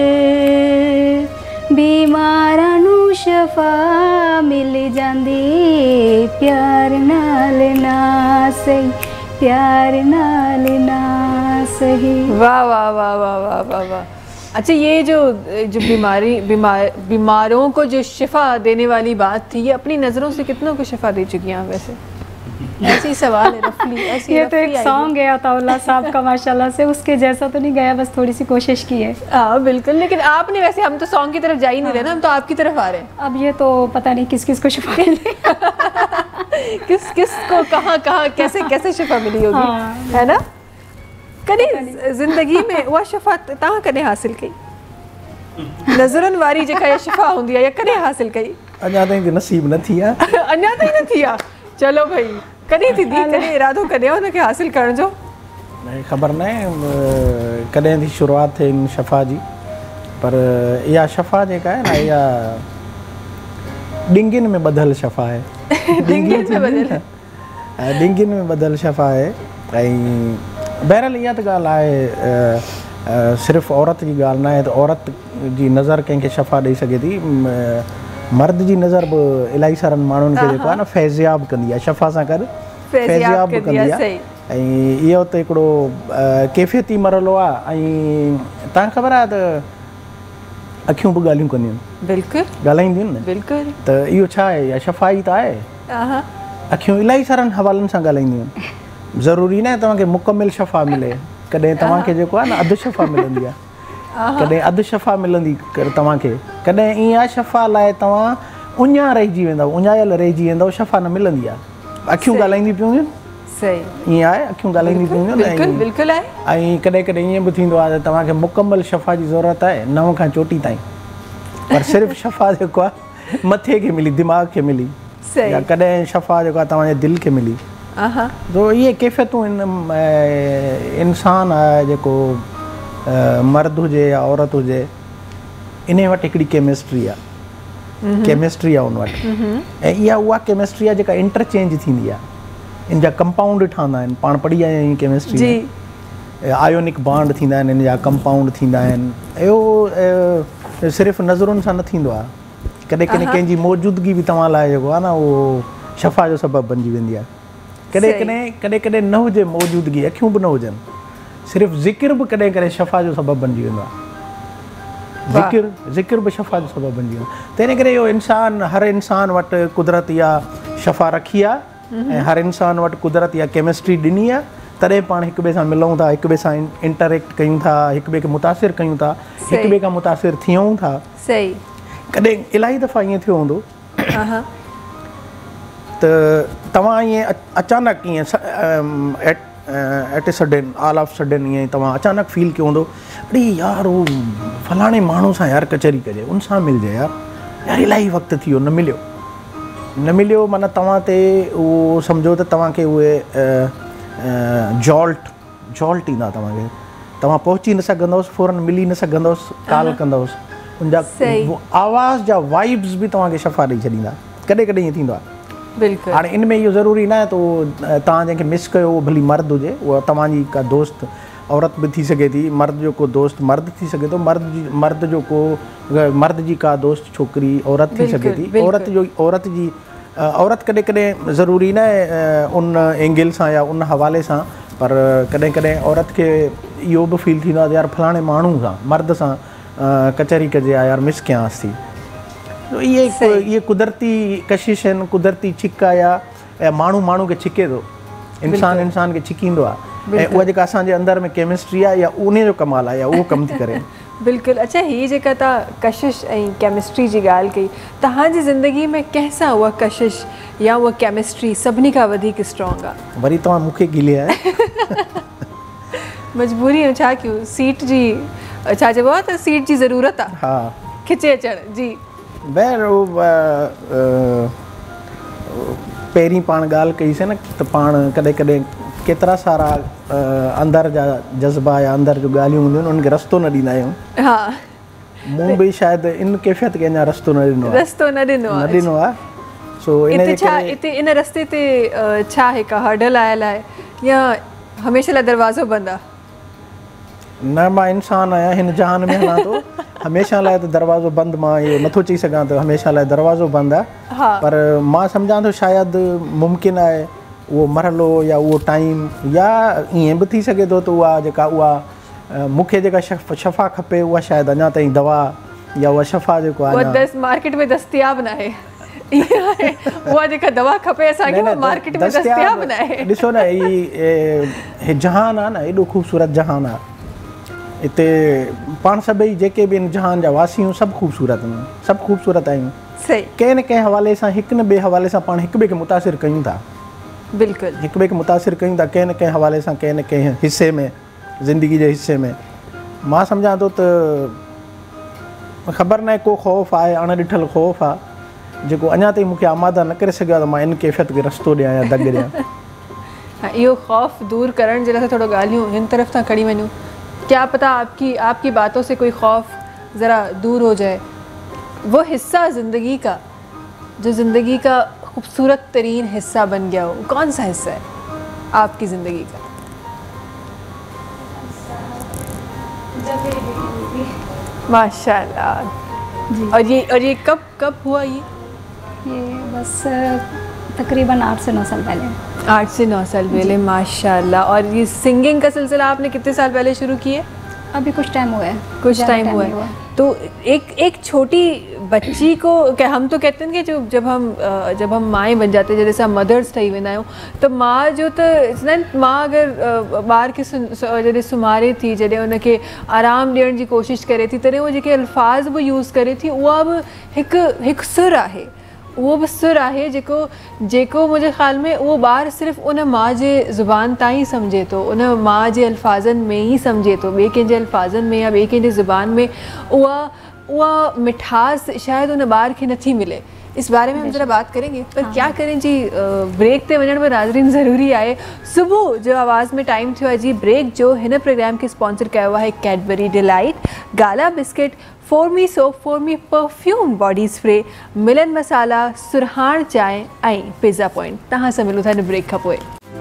बीमारां नूं शफा मिल जांदी। प्यार नाल ना सही, प्यार नाल ना सही। वाह वाह वाह वाह वाह वाह वाह। अच्छा, ये जो जो बीमारी बीमार बीमारों को जो शिफा देने वाली बात थी, ये अपनी नज़रों से कितनों को शिफा दे चुकी हैं आप वैसे? ऐसे ही सवाल है रफली, ऐसे ये तो एक सॉन्ग गया अताउल्लाह साहब का माशाल्लाह से, उसके जैसा तो नहीं गया, बस थोड़ी सी कोशिश की है। हाँ बिल्कुल, लेकिन आपने वैसे, हम तो सॉन्ग की तरफ जा ही नहीं रहे ना, हम तो आपकी तरफ आ रहे हैं। अब ये तो पता नहीं किस किस को शिफा मिली किस किस को कहाँ कहाँ कैसे कैसे शिफा मिली होगी, हाँ। है ना। कॾहिं ज़िंदगी में उहा शिफा तव्हां कॾहिं हासिल कई? नज़रनि वारी जेका शिफा हूंदी आहे, या कॾहिं हासिल कई? अञा ताईं नसीब न थी आहे। अञा ताईं न थी आहे। चलो भाई, कॾहिं थींदी, कॾहिं इरादो कॾहिं हुनखे हासिल करण जो? ख़बर न आहे कॾहिं थी शुरूआत थिए इन शफ़ा जी, पर इहा शफ़ा जेका आहे न, इहा ॾिंगियुनि में ॿधल शफ़ा आहे। ॾिंगियुनि में ॿधल ॾिंगियुनि में ॿधल शफ़ा आहे। ऐं बहरहाल इहा त ॻाल्हि आहे, सिर्फ़ु औरत जी ॻाल्हि न आहे, त औरत जी नज़र कंहिंखे शफ़ा ॾेई सघे थी, मर्द जी नज़र बि इलाही सारनि माण्हुनि खे जेको आहे न फैज़याब कंदी आहे, शफ़ा सां गॾु फैज़याब बि कंदी आहे। ऐं इहो त हिकिड़ो कैफ़ियती मरहलो आहे। ऐं तव्हांखे ख़बर आहे त अखियूं बि ॻाल्हियूं कंदियूं आहिनि, बिल्कुलु ॻाल्हाईंदियूं आहिनि न, बिल्कुलु। त इहो छा आहे, इहा शफ़ा ई त आहे। अखियूं इलाही सारनि हवालनि सां ॻाल्हाईंदियूं आहिनि। ज़रूरी न आहे तव्हांखे मुकमिल शफ़ा मिले, कॾहिं तव्हांखे जेको आहे न अधु शफ़ा मिलंदी आहे, कॾहिं अधु शफ़ा मिलंदी तव्हांखे, कॾहिं ईअं आहे शफ़ा लाइ तव्हां उञा रहिजी वेंदव, उञायल रहिजी वेंदव, शफ़ा न मिलंदी आहे। अखियूं ॻाल्हाईंदी पियूं आहिनि, सही ईअं आहे, अखियूं ॻाल्हाईंदी पियूं आहिनि। बिल्कुलु आहे। ऐं कॾहिं कॾहिं ईअं बि थींदो आहे त तव्हांखे मुकमिल शफ़ा जी ज़रूरत आहे, नव खां चोटी ताईं, पर सिर्फ़ु शफ़ा जेको आहे मथे खे मिली, दिमाग़ खे मिली, या कॾहिं शफ़ा जेको आहे तव्हांजे दिलि खे मिली। तो इहे कैफ़ियतूं इंसान आहे जेको मर्द हुजे या औरत हुजे, इन वटि हिकिड़ी केमिस्ट्री आहे, केमिस्ट्री आहे उन वटि। ऐं इहा उहा केमिस्ट्री आहे जेका इंटरचेंज थींदी आहे, इन जा कंपाउंड ठहंदा आहिनि, पाण पढ़ी आया आहियूं केमिस्ट्री, आयोनिक बॉन्ड थींदा आहिनि, इन जा कंपाउंड थींदा आहिनि। इहो सिर्फ़ु नज़रुनि सां न थींदो आहे, कॾहिं कॾहिं कंहिंजी मौजूदगी बि तव्हां लाइ जेको आहे न उहो शफ़ा जो सबबु बणिजी वेंदी आहे। कॾहिं कॾहिं कॾहिं कॾहिं न हुजे मौजूदगी, अखियूं बि न हुजनि, सिर्फ़ु ज़िक्र बि कॾहिं कॾहिं शफ़ा जो सबबु बणिजी वेंदो आहे। ज़िक्र ज़िक्र बि शफ़ा जो सबबु बणिजी वेंदो आहे। त इन करे इहो इंसान, हर इंसान वटि कुदरत इहा शफ़ा रखी आहे, ऐं हर इंसान वटि कुदरत इहा केमिस्ट्री ॾिनी आहे, तॾहिं पाण हिक ॿिए सां मिलूं था, हिक ॿिए सां इंटरेक्ट कयूं था, हिक ॿिए खे मुतासिर कयूं था, हिक ॿिए खां मुतासिर थियूं था। सही। कॾहिं इलाही दफ़ा ईअं थियो हूंदो त तव्हां ईअं अचानक ईअं at a sudden all of sudden ईअं तव्हां अचानक फील कयो हूंदो अरे यार उहो फलाणे माण्हू सां यार कचहरी कजे उन सां मिलजे यार यार इलाही वक़्तु थी वियो न मिलियो न मिलियो माना तव्हां ते उहो सम्झो त तव्हांखे उहे जॉल्ट जॉल्ट ईंदा तव्हांखे तव्हां पहुची न सघंदुसि फ़ौरन मिली न सघंदुसि कॉल कंदुसि उनजा आवाज़ जा वाइब्स बि तव्हांखे शफ़ा ॾेई छॾींदा कॾहिं कॾहिं ईअं थींदो आहे बिल्कुलु हाणे इन में इहो ज़रूरी न आहे त उहो तव्हां जंहिंखे मिस कयो उहो भली मर्द हुजे उहा तव्हांजी का दोस्त औरत बि थी सघे थी मर्द जो को दोस्त मर्द थी सघे थो मर्द जी मर्द जो को मर्द जी का दोस्त छोकिरी औरत थी सघे थी औरत जो औरत जी औरत कॾहिं कॾहिं ज़रूरी न आहे उन एंगल सां या उन हवाले सां पर कॾहिं कॾहिं औरत खे इहो बि फील थींदो आहे यार फलाणे माण्हू सां मर्द सां कचहरी कजे आहे यार मिस कयांसि थी इहे इहे कुदरती कशिश आहिनि कुदरती छिक आहे या माण्हू माण्हू खे छिके थो इंसान इंसान खे छिकींदो आहे ऐं उहा जेका असांजे अंदरि में केमिस्ट्री आहे या उन जो कमाल आहे या उहो कमु थी करे बिल्कुलु अच्छा हीअ जेका तव्हां कशिश ऐं केमिस्ट्री जी ॻाल्हि कई तव्हांजी ज़िंदगी में कंहिंसां उहा कशिश या उहा केमिस्ट्री सभिनी खां वधीक स्ट्रॉन्ग आहे वरी तव्हां मूंखे गिले आहे मजबूरी छा कयूं सीट जी छा चइबो आहे त सीट जी ज़रूरत आहे हा खिचे अचणु जी ॿाहिरि पहिरीं पाण ॻाल्हि कईसीं न त पाण कॾहिं कॾहिं केतिरा सारा अंदरि जा जज़्बा या अंदरि जो ॻाल्हियूं हूंदियूं आहिनि उनखे रस्तो न ॾींदा आहियूं हा मूं बि शायदि इन कैफ़ियत खे अञा रस्तो न ॾिनो आहे रस्तो न ॾिनो न ॾिनो आहे सो हिते छा हिते इन रस्ते ते छा हिकु हर्डल आयल आहे या हमेशह लाइ दरवाज़ो बंदि आहे न मां इंसानु आहियां हिन जहान में हलां थो हमेशह लाइ त दरवाज़ो बंदि मां इहो नथो चई सघां त हमेशह लाइ दरवाज़ो बंदि आहे पर मां सम्झां थो शायदि मुमकिन आहे उहो मरहलो या उहो टाइम या ईअं बि थी सघे थो त उहा जेका उहा मूंखे जेका शफ़ शफ़ा खपे उहा शायदि अञा ताईं दवा या उहा शफ़ा जेको आहे मार्केट में दस्तियाब न आहे उहा जेका दवा खपे असांखे मार्केट में दस्तियाब न आहे ॾिसो न ही जहान आहे न एॾो ख़ूबसूरत जहान आहे हिते पाण सभई जेके बि इन जहान जा वासी आहियूं सभु ख़ूबसूरत आहियूं सभु ख़ूबसूरत आहियूं सही कंहिं न कंहिं हवाले सां हिकु न ॿिए हवाले सां पाण हिक ॿिए खे मुतासिर कयूं था बिल्कुलु हिक ॿिए खे मुतासिर कयूं था कंहिं न कंहिं हवाले सां कंहिं न कंहिं हिसे में ज़िंदगी जे हिसे में मां सम्झां थो त ख़बर न आहे को ख़ौफ़ आहे अणॾिठल ख़ौफ़ आहे जेको अञा ताईं मूंखे आमादा न करे सघियो आहे त मां इन कैफ़ियत खे रस्तो ॾियां या दग ॾियां इहो ख़ौफ़ दूर करण जे लाइ थोरो ॻाल्हियूं हिन तरफ़ सां खणी वञूं क्या पता आपकी आपकी बातों से कोई खौफ ज़रा दूर हो जाए वो हिस्सा ज़िंदगी का जो ज़िंदगी का खूबसूरत तरीन हिस्सा बन गया हो कौन सा हिस्सा है आपकी ज़िंदगी का माशाल्लाह और ये और ये कब कब हुआ ये ये बस तकरीबन आठ से नौ साल पहले आठ से नौ साल पहले माशाल्लाह और ये सिंगिंग का सिलसिला आपने कितने साल पहले शुरू किए अभी कुछ टाइम हुआ है कुछ टाइम हुआ है तो एक एक छोटी बच्ची को क्या हम तो कहते हैं कि जो जब हम जब हम माएँ बन जाते हैं जैसे हम मदर्स ठही वेंदा आहियूं तो माँ जो त माँ अगर ॿार खे जॾहिं सुम्हारे थी जॾहिं उनखे आराम ॾियण जी कोशिशि करे थी तॾहिं उहे जेके अल्फाज़ बि यूज़ करे थी उहा बि हिकु हिकु सुर आहे उहो बि सुर आहे जेको जेको मुंहिंजे ख़्याल में उहो ॿारु सिर्फ़ु उन माउ जे ज़ुबान ताईं ई सम्झे थो उन माउ जे अल्फाज़नि में ई सम्झे थो ॿिए कंहिंजे अल्फाज़नि में या ॿिए कंहिंजे ज़ुबान में उहा उहा मिठास शायदि उन ॿार खे नथी मिले इस बारे में हम ज़रा बात करेंगे पर हाँ। क्या करें जी ब्रेक ते वञण में नाज़रीन ज़रूरी आहे सुबुह जो आवाज़ में टाइम थियो आहे जी ब्रेक जो हिन प्रोग्राम खे स्पॉन्सर कयो आहे Cadbury Delight Gala biscuit for me soap for me perfume body spray Milan masala Surhan चांहि ऐं पिज़्ज़ा पॉइंट तव्हां सां मिलूं था हिन ब्रेक खां पोइ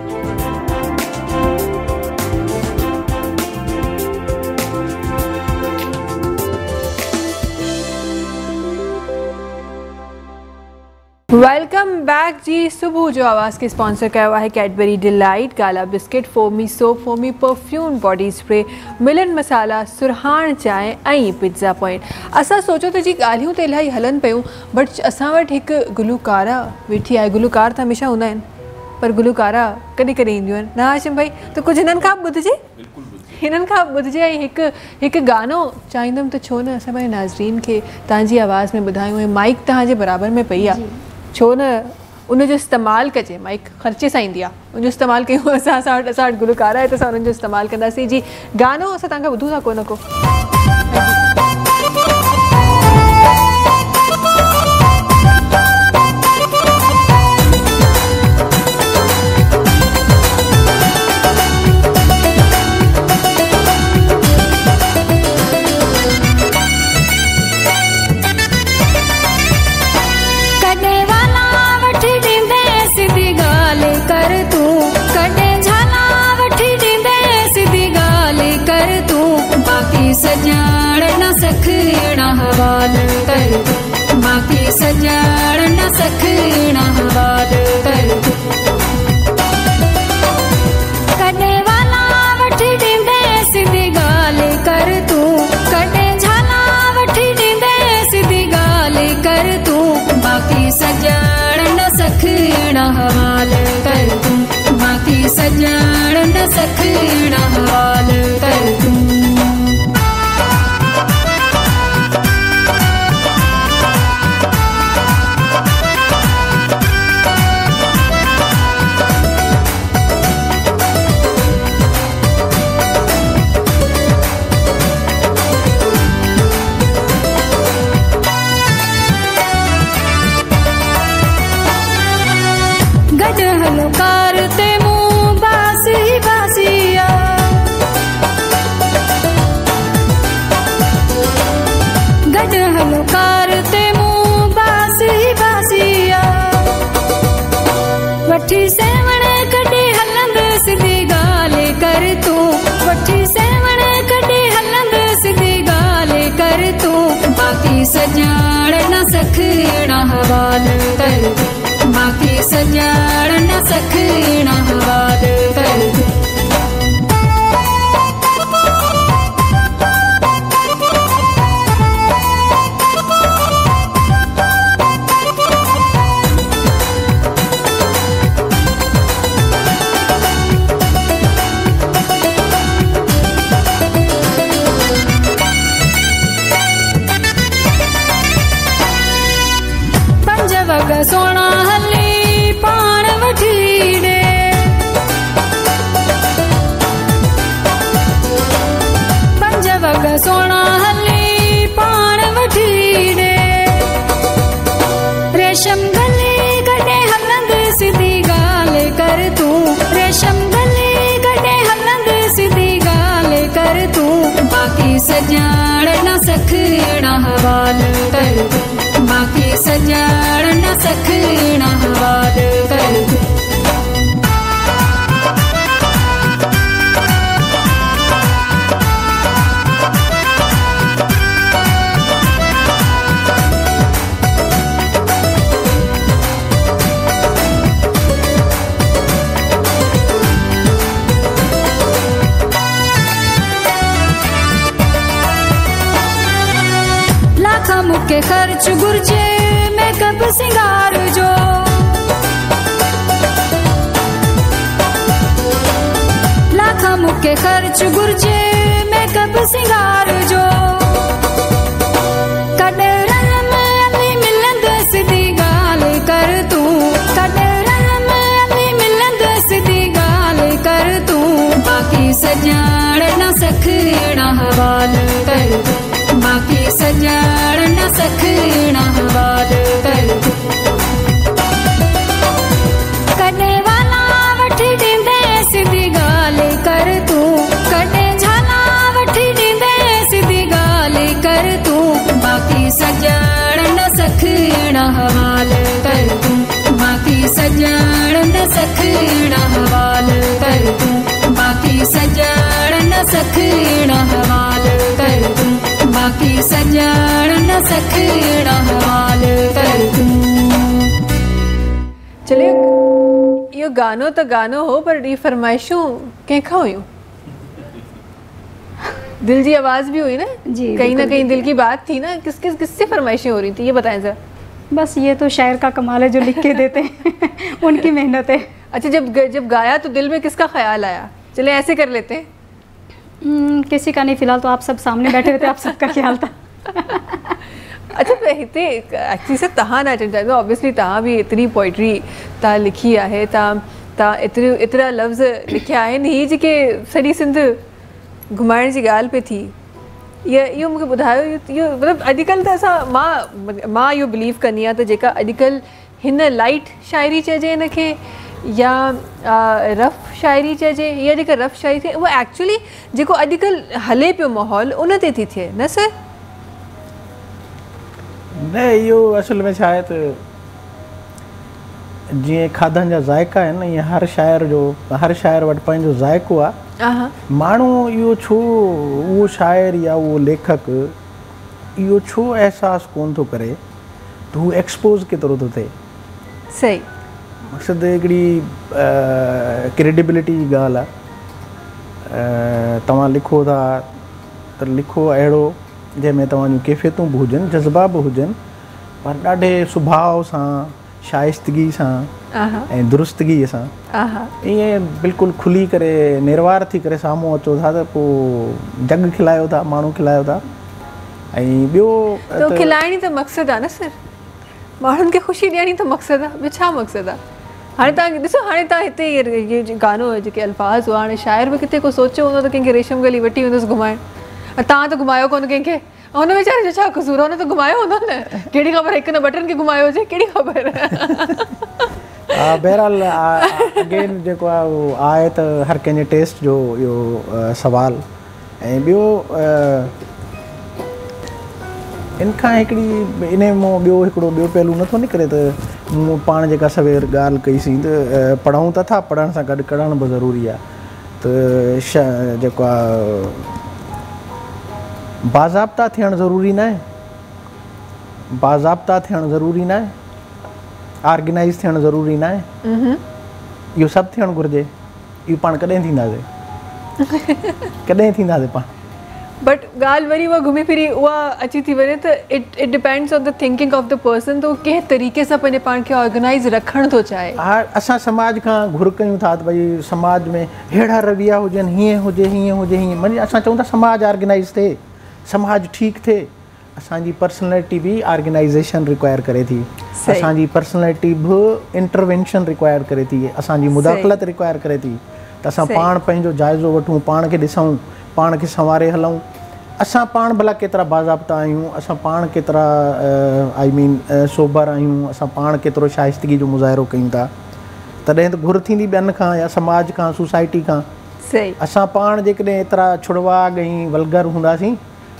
वेलकम बैक जी सुबह जो आवाज़ के स्पॉन्सर कयो आहे Cadbury Delight Gala biscuit Foamy soap Foamy perfume body spray Milan masala Surhan चांहि ऐं पिज़्ज़ा पॉइंट असां सोचो त जी ॻाल्हियूं त इलाही हलनि पियूं बट असां वटि हिकु गुलूकारा वेठी आहे गुलूकार त हमेशह हूंदा आहिनि पर गुलूकारा कॾहिं कॾहिं ईंदियूं आहिनि न हाशिम भाई त कुझु हिननि खां ॿुधिजे हिननि खां ॿुधिजे ऐं हिकु हिकु गानो चाहींदमि त छो न असां पंहिंजे नाज़रीन खे तव्हांजी आवाज़ में ॿुधायूं ऐं माइक तव्हांजे बराबरि में पई आहे छो न उन जो इस्तेमाल कजे माइक ख़र्चे सां ईंदी आहे उन जो इस्तेमालु कयूं असां असां वटि असां वटि गुलकार आहे त असां उन्हनि जो इस्तेमालु कंदासीं। जी गानो असां तव्हांखां ॿुधूं था को न को। सजाड़ न सखणा हवाल कर बाकी सजाड़ न सखणा हवाल कर कॾे वाला वठी ॾींदे सिधी ॻाल्हि कर तूं कॾे झाला वठी ॾींदे सिधी ॻाल्हि कर तूं बाकी सजाड़ न सखणा हवाल कर तूं बाकी सजाड़ न सखणा हवाल कर तूं। करते मुँह बासी बासिया गडहलो करते मुँह बासी बासिया वठी सेवण कॾी हलंद सिधी ॻाल्हि कर तूं वठी सेवण कॾी हलंद सिधी ॻाल्हि कर तूं बाकी सजाड़ न सखणा हवाल कर बाकी सजाड़ न सखणा हवाल कर पंज वग सोना हली पाण वठी ॾे पंज वग सोना हली पाण वठी ॾे रेशम गली कॾे हलंद सिधी ॻाल्हि कर तूं रेशम गली कॾे हलंद सिधी ॻाल्हि कर तूं बाकी सजाड़ न सखणा हवाल कर बाकी सजाड़ न सखणा हवाल कर लाख मुके खर्च घुर्जे मेकअप सिंगार जो लाख मुके खर्च घुर्जे मेकअप सिंगार जो कॾे रल में अली मिलंद सिधी ॻाल्हि कर तूं कॾे रल में अली मिलंद सिधी ॻाल्हि कर तूं बाकी सजाड़ न सखणा हवाल कर बाकी सजाड़ न सखणा हवाल कर कॾे वाला वठी ॾींदे सिधी ॻाल्हि कर तूं कॾे झाला वठी ॾींदे सिधी ॻाल्हि कर तूं बाकी सजाड़ न सखणा हवाल कर तूं बाकी सजाड़ न सखणा हवाल कर तूं बाकी सजाड़ न सखणा हवाल कर तूं बाकी सजाड़ न सखणा हवाल कर तूं। चलिए इहो गानो त गानो हो पर ॾी फरमाइशूं कंहिंखां हुयूं दिल की आवाज़ भी हुई ना जी, कहीं ना बिल्कुल, कहीं दिल की बात थी ना। किस किस किससे फरमाइशें हो रही थी ये बताएं जरा। बस ये तो शायर का कमाल है जो लिख के देते हैं उनकी मेहनत है। अच्छा जब जब गाया तो दिल में किसका ख्याल आया? चले ऐसे कर लेते हैं। हम्म, किसी का नहीं, फिलहाल तो आप सब सामने बैठे हुए थे, आप सबका ख्याल था। अच्छा पर हिते एक्चुअली सर तव्हां न अचणु चाहींदो ऑब्वियसली तव्हां बि एतिरी पोइट्री तव्हां लिखी आहे तव्हां तव्हां एतिरी एतिरा लफ़्ज़ लिखिया आहिनि हीअ जेके सॼी सिंध घुमाइण जी ॻाल्हि पई थी इहा इहो मूंखे ॿुधायो इहो मतिलबु अॼुकल्ह त असां मां मां इहो बिलीव कंदी आहियां त जेका अॼुकल्ह हिन लाइट शाइरी चइजे हिनखे या रफ़ शाइरी चइजे या जेका रफ़ शाइरी थिए उहा एक्चुअली जेको अॼुकल्ह हले पियो माहौल उन ते थी थिए न सर न इहो असल में छा आहे त जीअं खाधनि जा ज़ाइका आहिनि ईअं हर शाइर जो हर शाइर वटि पंहिंजो ज़ाइको आहे माण्हू इहो छो उहो शाइर या उहो लेखक इहो छो अहसासु कोन थो करे त हू एक्सपोज़ केतिरो थो थिए सही मक़सदु हिकिड़ी क्रेडिबिलिटी जी ॻाल्हि आहे तव्हां लिखो था त लिखो अहिड़ो जंहिंमें तव्हां जूं कैफ़ियतूं बि हुजनि जज़्बा बि हुजनि पर ॾाढे सुभाउ सां शाइस्तगी सां ऐं दुरुस्तगीअ सां ईअं बिल्कुलु खुली करे निर्वार थी करे साम्हूं अचो था त पोइ जग खिलायो था माण्हू खिलायो था ऐं ॿियो त खिलाइण ई त मक़सदु आहे न सर माण्हुनि खे ख़ुशी ॾियणी त मक़सदु आहे ॿियो छा मक़सदु आहे हाणे तव्हां ॾिसो हाणे तव्हां हिते इहे गानो जेके अल्फाज़ हुआ हाणे शाइर बि किथे को सोचियो हूंदो त कंहिंखे रेशम गली वठी वेंदुसि घुमाइण तव्हां त घुमायो कोन कंहिंखे हुन वीचारे जो छा कसूर हुन त घुमायो हूंदो न कहिड़ी ख़बर हिकु न ॿ टिनि खे घुमायो हुजे कहिड़ी ख़बर बहरहाल अगेन जेको आहे उहो आहे त हर कंहिंजे टेस्ट जो इहो सुवालु ऐं ॿियो इन खां हिकिड़ी इन मां ॿियो हिकिड़ो ॿियो पहलू नथो निकिरे त मूं पाण जेका सवेर ॻाल्हि कईसीं त पढ़ूं त था पढ़ण सां गॾु करणु बि ज़रूरी आहे त श जेको आहे बाज़ाब्ता थियणु ज़रूरी न आहे बाज़ाब्ता थियणु ज़रूरी न आहे ऑर्गेनाइज़ थियणु ज़रूरी न आहे इहो सभु थियणु घुरिजे इहो पाण कॾहिं थींदासीं कॾहिं थींदासीं पाण बट ॻाल्हि वरी उहा घुमी फिरी उहा अची थी वञे त it it depends on the thinking of the person त उहो कंहिं तरीक़े सां पंहिंजे पाण खे ऑर्गेनाइज़ रखणु थो चाहे हा असां समाज खां घुर कयूं था त भई समाज में अहिड़ा रविया हुजनि हीअं हुजे हीअं हुजे हीअं माने असां चऊं था समाज ऑर्गेनाइज़ थिए समाज ठीकु थिए असांजी पर्सनैलिटी बि ऑर्गेनाइज़ेशन रिक्वायर करे थी असांजी पर्सनैलिटी बि इंटरवेंशन रिक्वायर करे थी असांजी मुदाख़लत रिक्वायर करे थी त असां पाण पंहिंजो जाइज़ो वठूं पाण खे ॾिसूं पाण खे संवारे हलूं असां पाण भला केतिरा बाज़ाब्ता आहियूं असां पाण केतिरा आई मीन सोबर आहियूं असां पाण केतिरो शाइस्तगी जो मुज़ाहिरो कयूं था तॾहिं त घुर थींदी ॿियनि खां या समाज खां सोसाइटी खां असां पाण जेकॾहिं एतिरा छुड़वाग ऐं वल्गर हूंदासीं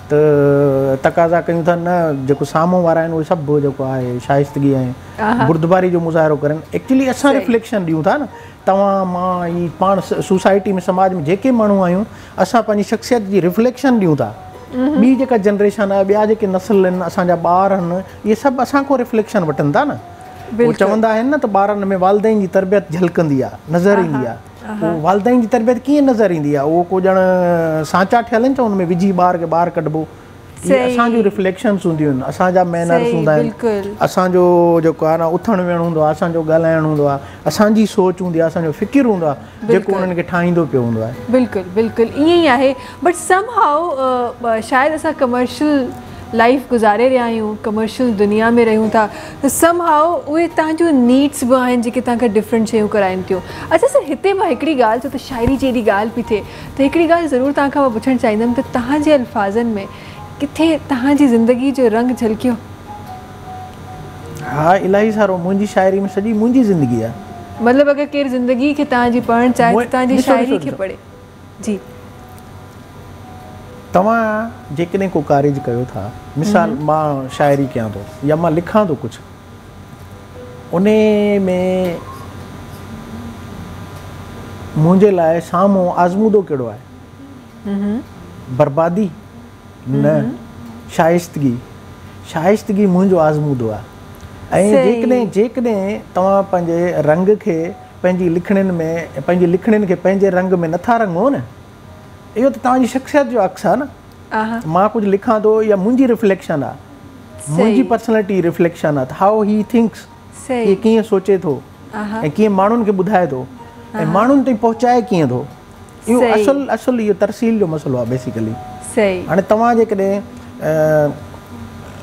त तक़ाज़ा कयूं था न जेको साम्हूं वारा आहिनि उहे सभु जेको आहे शाइस्तगी ऐं बुर्दबारी जो मुज़ाहिरो करनि एक्चुअली असां रिफ्लेक्शन ॾियूं था न तव्हां मां ई पाण सोसाइटी में समाज में जेके माण्हू आहियूं असां पंहिंजी शख़्सियत जी रिफ्लेक्शन ॾियूं था ॿी जेका जनरेशन आहे ॿिया जेके नस्ल आहिनि असांजा ॿार आहिनि इहे सभु असां खां रिफ्लेक्शन वठनि था न उहे चवंदा आहिनि न त ॿारनि में वालदेन जी तरबियत झलकंदी आहे नज़र ईंदी आहे उहो वालदेन जी तरबियत कीअं नज़र ईंदी आहे उहो को ॼण सांचा ठहियल आहिनि त हुन में विझी ॿार खे ॿाहिरि कढिबो असांजूं रिफ्लेक्शन्स हूंदियूं आहिनि असांजा मैनर्स हूंदा आहिनि असांजो जेको आहे न उथणु वेहणु हूंदो आहे असांजो ॻाल्हाइणु हूंदो आहे असांजी सोच हूंदी आहे असांजो फ़िकिर हूंदो आहे जेको उन्हनि खे ठाहींदो पियो हूंदो आहे बिल्कुलु बिल्कुलु ईअं ई आहे बट सम हाउ शायदि असां कमर्शियल लाइफ गुज़ारे रहिया आहियूं कमर्शियल दुनिया में रहियूं था त सम हाउ उहे तव्हांजूं नीड्स बि आहिनि जेके तव्हांखे डिफरेंट शयूं कराइनि थियूं अच्छा सर हिते मां हिकिड़ी ॻाल्हि छो त शाइरी जी एॾी ॻाल्हि पई थिए त हिकिड़ी ॻाल्हि ज़रूरु तव्हांखां मां पुछणु चाहींदमि त तव्हांजे अल्फाज़नि में किथे तव्हांजी ज़िंदगी जो रंग झलकियो हा इलाही सारो मुंहिंजी शाइरी में सॼी मुंहिंजी ज़िंदगी आहे मतिलबु अगरि केरु ज़िंदगी खे तव्हांजी पढ़णु चाहे त तव्हांजी शाइरी खे पढ़े जी तव्हां जेकॾहिं को कारज कयो था मिसाल मां शाइरी कयां थो या मां लिखां थो कुझु उन में मुंहिंजे लाइ साम्हूं आज़मूदो कहिड़ो आहे बर्बादी न शाइस्तगी शाइस्तगी मुंहिंजो आज़मूदो आहे ऐं जेकॾहिं जेकॾहिं तव्हां पंहिंजे रंग खे पंहिंजी लिखणियुनि में पंहिंजी लिखणियुनि खे पंहिंजे रंग में नथा रंगो न इहो त तव्हांजी शख़्सियत जो अक्स आहे न मां कुझु लिखां थो या मुंहिंजी रिफ्लेक्शन आहे मुंहिंजी पर्सनैलिटी रिफ्लेक्शन आहे त हाउ ही थिंक्स हीअ कीअं सोचे थो ऐं कीअं माण्हुनि खे ॿुधाए थो ऐं माण्हुनि ताईं पहुचाए कीअं थो इहो असुलु असुलु इहो तरसील जो मसइलो आहे बेसिकली हाणे तव्हां जेकॾहिं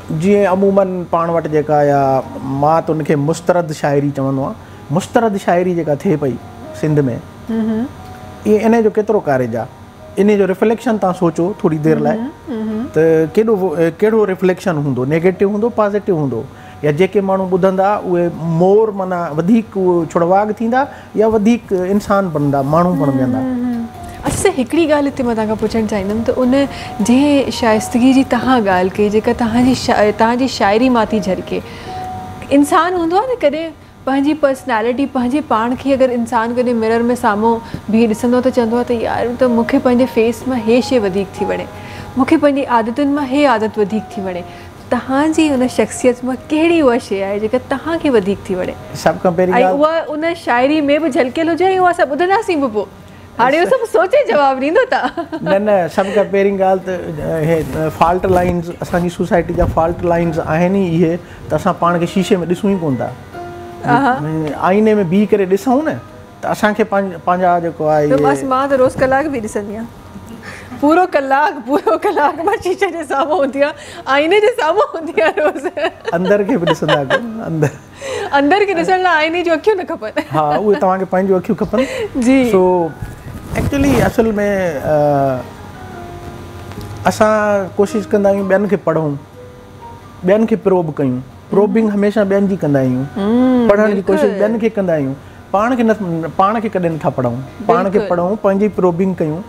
जीअं अमूमन पाण वटि जेका या मां त उनखे मुस्तरद शाइरी चवंदो आहियां। मुस्तरद शाइरी जेका थिए पई सिंध में, इहे इन जो केतिरो कारज आहे, इन जो रिफ्लेक्शन तव्हां सोचो थोरी देरि लाइ त केॾो कहिड़ो रिफ्लेक्शन हूंदो, नेगेटिव हूंदो पाज़िटिव हूंदो, या जेके माण्हू ॿुधंदा उहे मोर माना वधीक उहो छुड़वाग थींदा या वधीक इंसान बनंदा, माण्हू बणजंदा। अच्छा, हिकिड़ी ॻाल्हि हिते मां तव्हां खां पुछणु चाहींदमि त उन जंहिं शाइस्तगी जी तव्हां ॻाल्हि कई, जेका तव्हांजी शा तव्हांजी शाइरी मां थी झलके, इंसान हूंदो आहे न कॾहिं पंहिंजी पर्सनैलिटी, पंहिंजे पाण खे अगरि इंसानु कॾहिं मिरर में साम्हूं बीह ॾिसंदो त चवंदो आहे त यार त मूंखे पंहिंजे फेस मां हे शइ वधीक थी वणे, मूंखे पंहिंजी आदतुनि मां हे आदत वधीक थी वणे। तव्हांजी उन शख़्सियत मां कहिड़ी उहा शइ आहे जेका तव्हांखे वधीक थी वणे? सभु खां पहिरीं ऐं उहा उन शाइरी में बि झलकियल हुजे ऐं उहा असां ॿुधंदासीं बि पोइ। हाणे उहो सभु सोचे जवाबु ॾींदो तव्हां। न न सभु खां पहिरीं ॻाल्हि त हे फॉल्ट लाइन्स, असांजी सोसाइटी जा फॉल्ट लाइन्स आहिनि ई इहे त असां पाण खे शीशे में ॾिसूं ई कोन था। आईने में बीह करे ॾिसूं न त असांखे पंहिंजा जेको आहे, मां त रोज़ु कलाक बि ॾिसंदी आहियां, पूरो कलाक पूरो कलाक मां शीशे जे साम्हूं हूंदी आहियां, आईने जे साम्हूं हूंदी आहियां रोज़। अंदरि खे बि ॾिसंदा कयो, अंदरि अंदरि खे ॾिसण लाइ आईने जूं अखियूं न खपनि। हा, उहे तव्हांखे पंहिंजूं अखियूं खपनि जी। सो एक्चुअली असल में असां कोशिशि कंदा आहियूं ॿियनि खे पढ़ूं, ॿियनि खे प्रोब कयूं। प्रोबिंग हमेशह ॿियनि जी कंदा आहियूं, पढ़ण जी कोशिशि ॿियनि खे कंदा आहियूं, पाण खे न पाण खे कॾहिं नथा पढ़ूं, पाण खे पढ़ूं, पंहिंजी प्रोबिंग कयूं।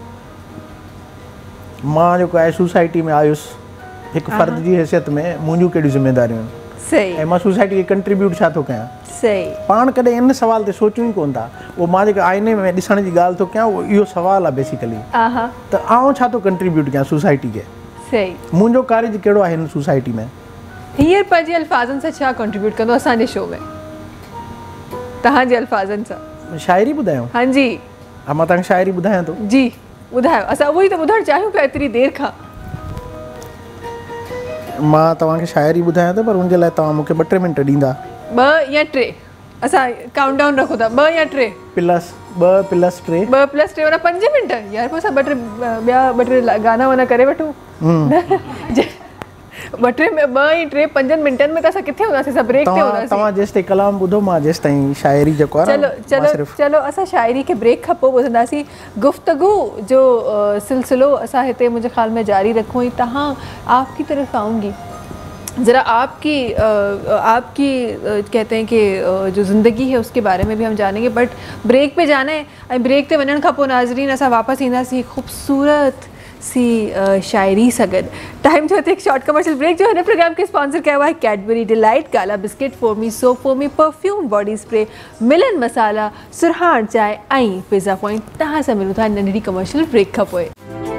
मां जेको आहे सोसाइटी में आयुसि हिकु फ़र्द जी हैसियत में, मुंहिंजूं कहिड़ियूं ज़िम्मेदारियूं आहिनि, सही, ऐं मां सोसाइटी खे कंट्रीब्यूट छा थो कयां, सही। पाण कॾहिं इन सवाल ते सोचूं ई कोन था। उहो मां जेका आईने में ॾिसण जी ॻाल्हि थो कयां, उहो इहो सवाल आहे बेसिकली त आउं छा थो कंट्रीब्यूट कयां सोसाइटी खे, सही, मुंहिंजो कार्य कहिड़ो आहे हिन सोसाइटी में। हींअर पंहिंजे अल्फाज़नि सां छा कंट्रीब्यूट कंदो असांजे शो में, तव्हांजे अल्फाज़नि सां? शाइरी ॿुधायो? हां जी। हा, मां तव्हांखे शाइरी ॿुधायां थो। जी ॿुधायो, असां उहो ई त ॿुधणु चाहियूं पिया एतिरी देरि खां। मां तव्हांखे शाइरी ॿुधायां थो, पर उनजे लाइ तव्हां मूंखे ॿ टे मिंट ॾींदा? ॿ या टे, असां काउंट डाउन रखूं था, ॿ या टे प्लस ॿ प्लस टे, ॿ प्लस टे माना पंज मिंट। यार पोइ असां ॿ टे ॿिया ॿ टे गाना वाना करे वठूं। ॿ टे में ॿ ऐं टे पंजनि मिंटनि में त असां किथे हूंदासीं, असां ब्रेक ते हूंदासीं। तव्हां जेसि ताईं कलाम ॿुधो, मां जेसि ताईं शाइरी जेको आहे। चलो चलो चलो असां शाइरी खे ब्रेक खां पोइ ॿुधंदासीं। गुफ्तगू जो सिलसिलो असां हिते मुंहिंजे ख़्याल में जारी रखूं। ऐं तव्हां आपकी तरफ आऊंगी, ज़रा आपकी आपकी कहते हैं कि जो ज़िंदगी है उसके बारे में भी हम जानेंगे, बट ब्रेक पे जाना है। ऐं ब्रेक ते वञण खां पोइ नाज़रीन असां वापसि ईंदासीं ख़ूबसूरत सी शाइरी सां गॾु। टाइम जो हिते हिकु शॉर्ट कमर्शियल ब्रेक, जो हिन प्रोग्राम खे स्पॉन्सर कयो आहे Cadbury Delight, Gala biscuit, Foamy soap, Foamy perfume, body spray, Milan masala, Surhan चांहि ऐं पिज़्ज़ा पॉइंट। तव्हां सां मिलूं था नंढड़ी कमर्शियल ब्रेक खां पोइ।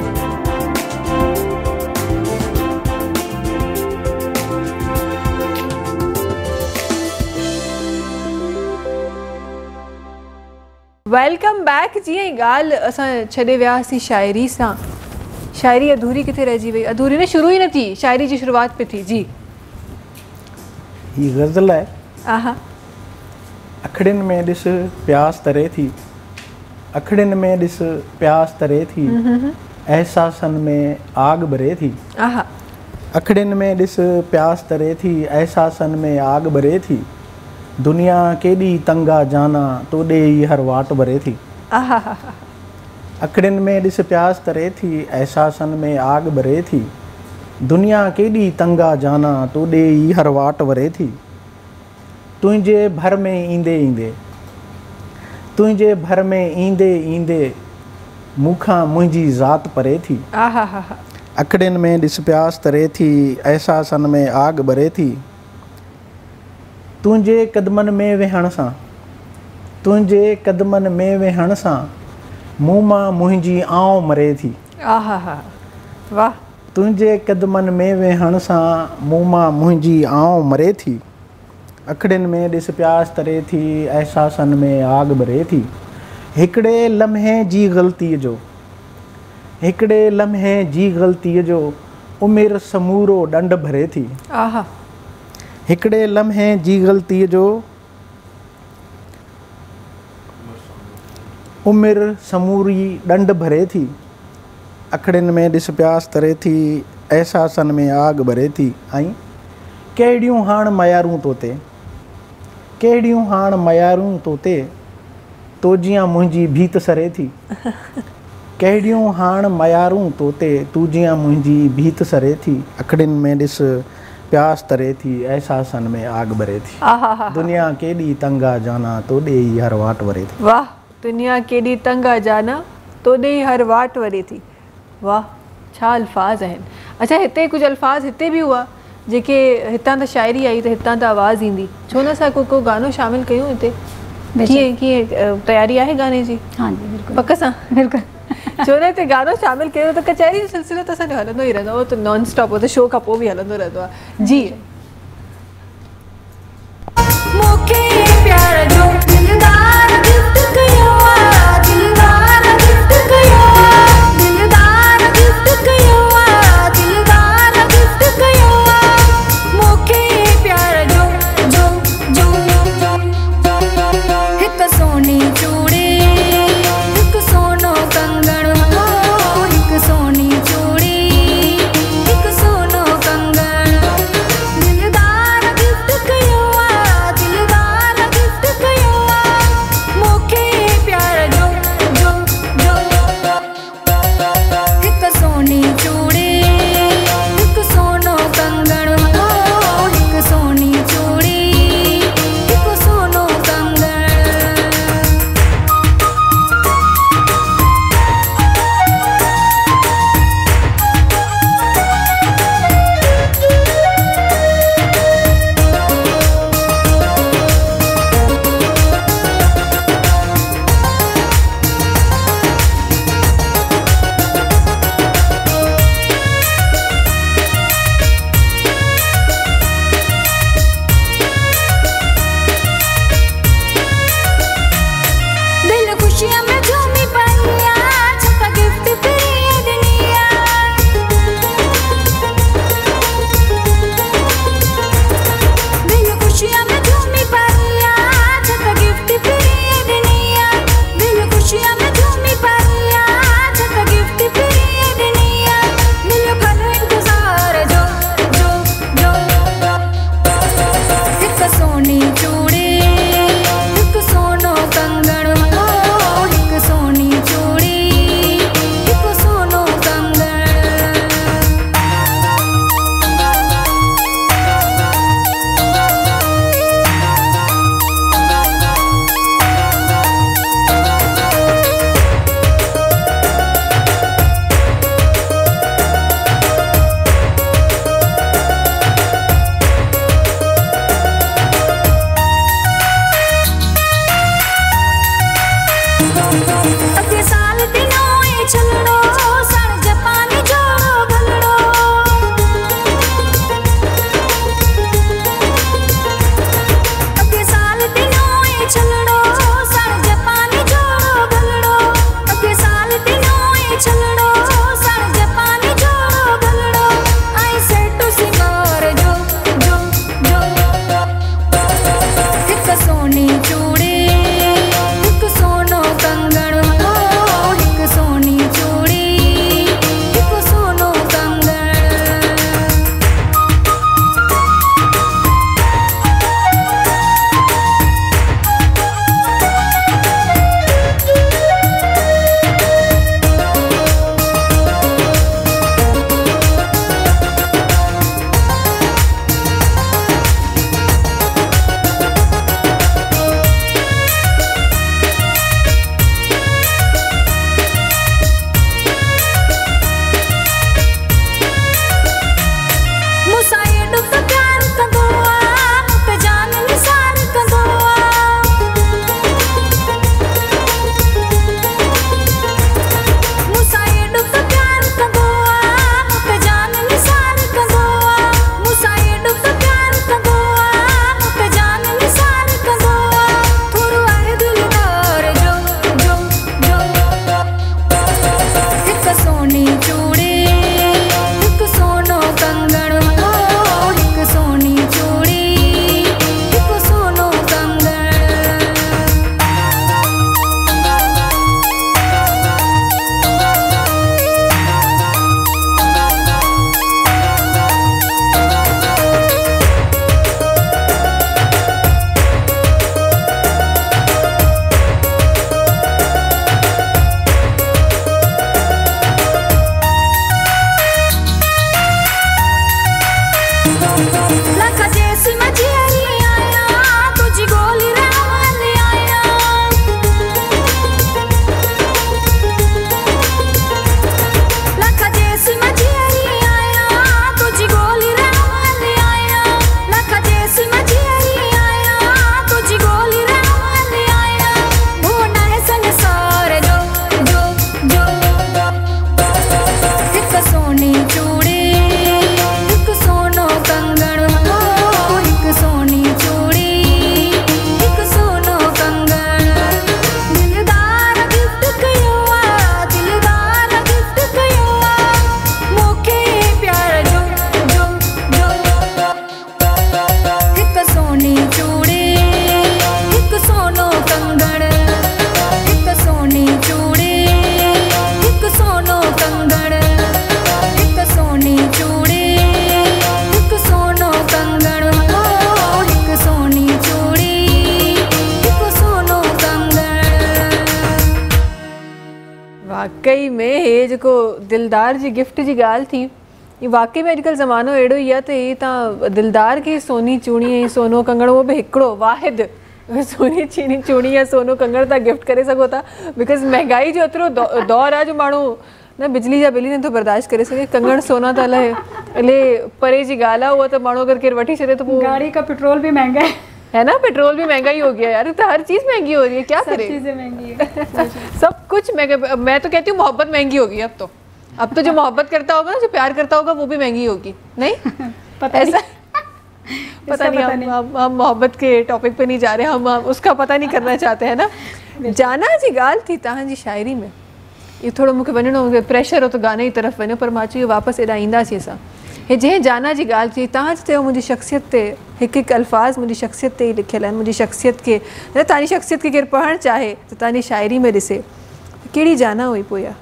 Welcome back. जीअं ॻाल्हि असां छॾे वियासीं शाइरी सां, शाइरी अधूरी किथे रहिजी वई? अधूरी न, शुरू ई न थी, शाइरी जी शुरूआत पे थी। जी, ही ग़ज़ल आहे। आहा, अखड़ियुनि में ॾिस प्यास तरे थी, अखड़ियुनि में ॾिस प्यास तरे थी, एहसासनि में आग भरे थी। आहा, अखड़ियुनि में ॾिस प्यास तरे थी, एहसासनि में आग भरे थी, दुनिया केॾी तंगा जाना तोॾे ई हर वाट भरे थी। आहा, अखड़ियुनि में ॾिस प्यास तरे थी, एहसासनि में आग भरे थी, दुनिया केॾी तंगा जाना तोॾे ई हर वाट भरे थी, तुंहिंजे भर में ईंदे ईंदे, तुंहिंजे भर में ईंदे ईंदे मूंखां मुंहिंजी ज़ात परे थी। आहा, अखड़ियुनि में ॾिस प्यास तरे थी, एहसासनि में आग भरे थी, तुंहिंजे क़दमनि में वेहण सां, तुंहिंजे क़दमनि में वेहण सां मूं मां मुंहिंजी आऊं मरे थी। आहा, वाह। तुंहिंजे क़दमनि में वेहण सां मूं मां मुंहिंजी आऊं मरे थी, अखड़ियुनि में ॾिस प्यास तरे थी, एहसासनि में आग भरे थी, हिकिड़े लम्हे जी ग़लतीअ जो, हिकिड़े लम्हे जी ग़लतीअ जो उमिरि समूरो ॾंड भरे थी। आहा, हिकिड़े लम्हे जी ग़लतीअ जो उमिरि समूरी ॾंड भरे थी, अखड़ियुनि में ॾिस प्यास तरे थी, एहसासनि में आग भरे थी। ऐं कहिड़ियूं हाण मयारूं तोते कहिड़ियूं हाण मयारूं तोते तो जियां मुंहिंजी भीत सरे थी कहिड़ियूं हाण मयारूं तोते तू जियां मुंहिंजी भीत सरे थी अखड़ियुनि में ॾिस प्यास तरे थी एहसासन में आग भरे थी आहा दुनिया केॾी तंगा जाना तो ॾे ई हर वाट वरे थी वाह दुनिया केॾी तंगा जाना तो ॾे ई हर वाट वरे थी वाह छा अल्फाज़ आहिनि। अच्छा हिते कुझु अल्फाज़ हिते बि हुआ जेके हितां त शाइरी आई त हितां त आवाज़ ईंदी छो न असां को को गानो शामिल कयूं हिते कीअं कीअं तयारी आहे गाने जी? हाँ जी बिल्कुल पक सां बिल्कुल छो न हिते गानो शामिल कयो त कचहरी जो सिलसिलो त असांजो हलंदो ई रहंदो उहो त नॉन स्टॉप उहो त शो खां पोइ बि हलंदो रहंदो आहे जी। मूंखे प्यार जो दिलदार गिफ्ट कयो आ दिलदार गिफ्ट कयो आ दिलदार गिफ्ट कयो आ दिलदार गिफ्ट कयो आ मूंखे प्यार जो जो जो हिक सोनी चूड़ी हिक सोनो कंगण हो हिक सोनी चूड़ी हिक सोनो कंगण दिलदार गिफ्ट कयो आ दिलदार गिफ्ट कयो आ मूंखे प्यार जो जो जो हिक सोनी चूड़ी हिक सोनो कंगण हो हिक सोनी चूड़ी हिक सोनो कंगण। दिल खुशियां में झूमी पइया छपा गिफ्ट तेरी दुनिया दिल खुशियां में झूमी पइया छपा गिफ्ट तेरी दुनिया दिल खुशियां में झूमी पइया छपा गिफ्ट तेरी दुनिया दिल भर इंतजार जो जो जो हिक सोनी चूड़ी हिक सोनो कंगण हो हिक सोनी चूड़ी हिक सोनो कंगण। अॻे साल दिनों ए छलड़ो सण जपानी जोड़ो भलड़ो अॻे साल दिनों ए छलड़ो सण जपानी जोड़ो भलड़ो अॻे साल दिनों ए छलड़ो सण जपानी जोड़ो भलड़ो आई सेट सिंगार जो जो जो हिक सोनी चूड़ी हिक सोनो कंगण हो हिक सोनी चूड़ी वाकई में हे जेको दिलदार जी गिफ्ट जी ॻाल्हि थी, ये वाकई में अॼुकल्ह ज़मानो अहिड़ो ई आहे त हे तव्हां दिलदार खे सोनी चूड़ी ऐं सोनो कंगण, उहो बि हिकिड़ो वाहिद सोनी चीनी चूड़ी या सोनो कंगण तव्हां गिफ्ट करे सघो था। बिकॉज़ महांगाई जो एतिरो दौर आहे जो माण्हू न बिजली जा बिल ई नथो बर्दाश्त करे सघे। कंगण सोना त अलाए इलाही परे जी ॻाल्हि आहे, उहा त माण्हू अगरि केरु वठी छॾे त पोइ गाड़ी का पेट्रोल भी महंगा है है ना, पेट्रोल भी महंगा ही हो गया यार, तो हर चीज़ महंगी हो रही है, क्या करे, चीजें महंगी है सब कुछ महंगा। मैं तो कहती हूँ मोहब्बत महंगी होगी अब तो, अब तो जो मोहब्बत करता होगा ना, जो प्यार करता होगा वो भी महंगी होगी, नहीं पता ऐसा नहीं। पता नहीं, हम हम हम मोहब्बत के टॉपिक पे नहीं जा रहे, हम हम उसका पता नहीं करना चाहते हैं ना। जाना जी ॻाल्हि थी तव्हां जी शायरी में, ये थोड़ो मूंखे वञिणो हो, प्रेशर हो तो गाने जी तरफ़ वञो, पर मां चयो वापसि एॾा ईंदासीं असां। हे जंहिं जाना जी ॻाल्हि थी, तव्हां चयो मुंहिंजी शख़्सियत ते हिकु हिकु अल्फाज़ मुंहिंजी शख़्सियत ते ई लिखियलु आहिनि। मुंहिंजी शख़्सियत खे न, तव्हांजी शख़्सियत खे केरु पढ़णु चाहे त तव्हांजी शायरी में ॾिसे कहिड़ी जाना हुई पोइ, या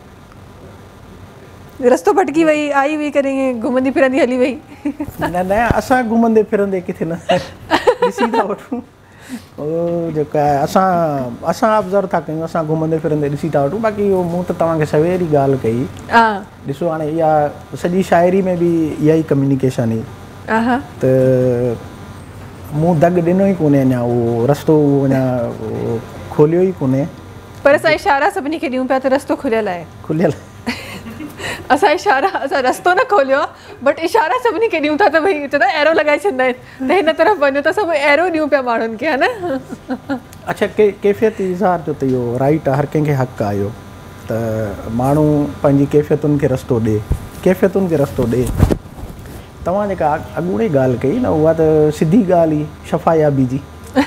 रस्तो भटकी वई, आई हुई करे ईअं घुमंदी फिरंदी हली वई? न न, असां घुमंदे फिरंदे किथे न ॾिसी था वठूं, जेका आहे असां असां ऑब्ज़र्व था कयूं, असां घुमंदे फिरंदे ॾिसी था वठूं। बाक़ी इहो मूं त तव्हांखे सवेर ई ॻाल्हि कई, ॾिसो हाणे इहा सॼी शाइरी में बि इहा ई कम्युनिकेशन हुई त मूं दग ॾिनो ई कोन्हे अञा, उहो रस्तो अञा खोलियो ई कोन्हे, पर असां इशारा सभिनी खे ॾियूं पिया त रस्तो खुलियल आहे, खुलियल असां इशारा, असां रस्तो न खोलियो आहे बट इशारा सभिनी खे ॾियूं था त भई चवंदा एरो लॻाए छॾींदा आहिनि त हिन तरफ़ वञो त सभु एरो ॾियूं पिया माण्हुनि खे, है न। अच्छा, के कैफ़ियत इज़हार जो त इहो राइट आहे, हर कंहिंखे हक़ आहे इहो त माण्हू पंहिंजी कैफ़ियतुनि खे रस्तो ॾिए, कैफ़ियतुनि खे रस्तो ॾिए। तव्हां जेका अॻूणे ॻाल्हि कई न, उहा त सिधी ॻाल्हि ई शफ़ायाबी जी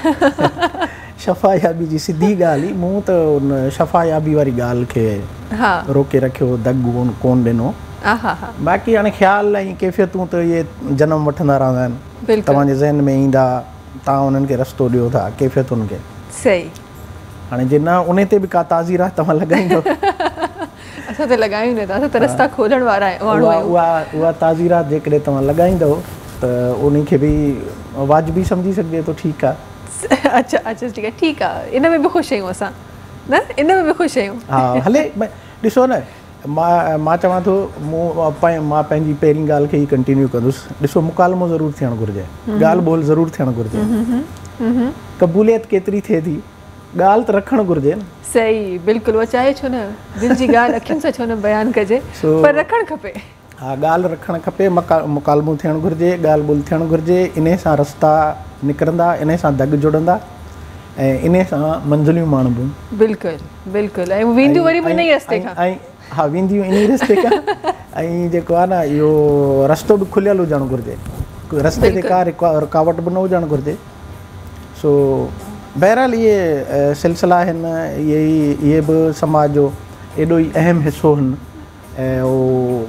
शफ़ायाबी जी सिधी ॻाल्हि ई, मूं त उन शफ़ायाबी वारी ॻाल्हि खे रोके रखियो, दग कोन ॾिनो। बाक़ी हाणे ख़्याल ऐं कैफ़ियतूं त इहे जनम वठंदा रहंदा आहिनि, तव्हांजे ज़हन में ईंदा, तव्हां उन्हनि खे रस्तो ॾियो था कैफ़ियतुनि खे, सही। हाणे जे न उन ते बि का ताज़ी राह तव्हां लॻाईंदव, असां त लॻायूं न था, असां त रस्ता खोलण वारा आहियूं। उहा उहा ताज़ी राह जेकॾहिं तव्हां लॻाईंदव त उन खे बि वाजिबी सम्झी सघिजे थो, ठीकु आहे। अच्छा अच्छा, ठीकु आहे, ठीकु आहे, इन में बि ख़ुशि आहियूं असां, न इन में बि ख़ुशि आहियूं। हा हले, ॾिसो न, मां मां चवां थो, मूं मां पंहिंजी पहिरीं ॻाल्हि खे ई कंटिन्यू कंदुसि। ॾिसो, मुकालमो ज़रूरु थियणु घुरिजे, ॻाल्हि ॿोल ज़रूरु थियणु घुरिजे, क़बूलियत केतिरी थिए थी, ॻाल्हि त रखणु घुरिजे न। सही, बिल्कुलु, उहा चाहे छो न, दिलि जी ॻाल्हि अखियुनि सां छो न बयानु कजे, पर रखणु खपे। हा, ॻाल्हि रखणु खपे, मका मुकालमो थियणु घुरिजे, ॻाल्हि ॿोल थियणु घुरिजे, इन सां रस्ता निकिरंदा, इन सां दग जुड़ंदा ऐं इन सां मंज़िलियूं माणबूं। बिल्कुलु बिल्कुलु, ऐं वेंदियूं वरी बि इन ई रस्ते खां, ऐं हा वेंदियूं इन ई रस्ते खां, ऐं जेको आहे न इहो रस्तो बि खुलियल हुजणु घुरिजे, रस्ते ते का रुकावट बि न हुजणु घुरिजे। सो बहरहाल इहे सिलसिला आहिनि, इहे ई इहे बि समाज जो एॾो ई अहम हिसो आहिनि। ऐं उहो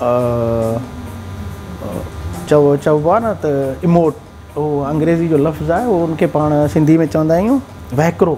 चओ चइबो आहे न त इमोट, उहो अंग्रेज़ी जो लफ़्ज़ आहे, उहो उनखे पाण सिंधी में चवंदा आहियूं वहिकिरो।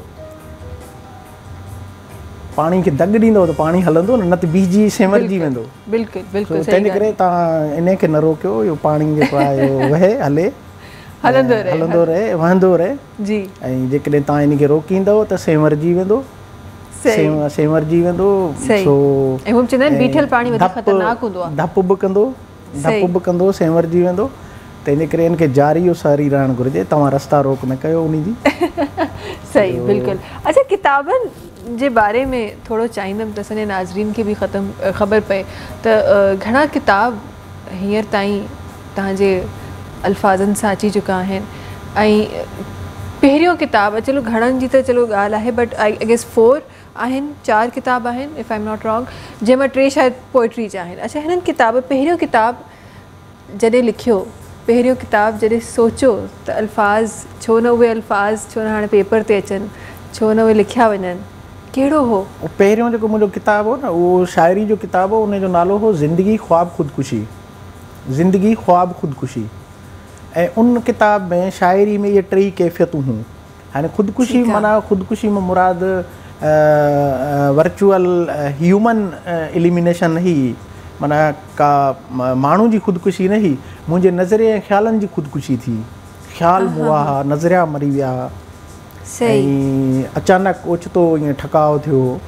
पाणी खे दग ॾींदो त पाणी हलंदो न, न त बीजी सेमरजी वेंदो। बिल्कुलु बिल्कुलु, तंहिंजे करे तव्हां इन खे न रोकियो, इहो पाणी जेको आहे इहो वहे, हले, हलंदो रहे, हलंदो रहे, वहंदो रहे जी। ऐं जेकॾहिं तव्हां इन खे रोकींदव त सेमरजी वेंदो, सेमरजी वेंदो। सो ऐं हू चवंदा आहिनि बीठल पाणी वधीक ख़तरनाक हूंदो आहे, धप बि कंदो, धप बि कंदो, सेमरजी वेंदो। तंहिंजे करे इनखे जारी और सारी रहणु घुरिजे, तव्हां रस्ता रोक न कयो उन जी। सही, बिल्कुलु। अच्छा, किताबनि जे बारे में थोरो चाहींदमि त असांजे नाज़रीन खे बि ख़तमु ख़बर पए त घणा किताब हींअर ताईं तव्हांजे अल्फाज़नि सां अची चुका आहिनि, ऐं पहिरियों किताब, चलो घणनि जी त चलो ॻाल्हि आहे, बट आई गेस फोर आहिनि, चार किताब आहिनि if I am not wrong, जंहिंमां टे शायदि पोइट्री जा आहिनि। अच्छा, हिननि किताब, पहिरियों किताब जॾहिं लिखियो, पहिरियों किताब जॾहिं सोचो त अल्फाज़ छो न उहे अल्फाज़ छो न हाणे पेपर ते अचनि, छो न उहे लिखिया वञनि, कहिड़ो हो? पहिरियों जेको मुंहिंजो किताबु हो न, उहो शाइरी जो किताबु हो, उनजो नालो हो ज़िंदगी ख्वाब ख़ुदकुशी, ज़िंदगी ख्वाब ख़ुदकुशी। ऐं उन किताब में शाइरी में इहे टेई कैफ़ियतूं हुयूं। हाणे ख़ुदकुशी माना ख़ुदकुशी में मुराद वर्चुअल ह्यूमन एलिमिनेशन ही, माना का माण्हू जी ख़ुदकुशी न ही, मुंहिंजे नज़रिए ऐं ख़्यालनि जी ख़ुदकुशी थी, ख़्याल मुआ हुआ, नज़रिया मरी विया, ऐं अचानक ओचितो ईअं ठकाव थियो,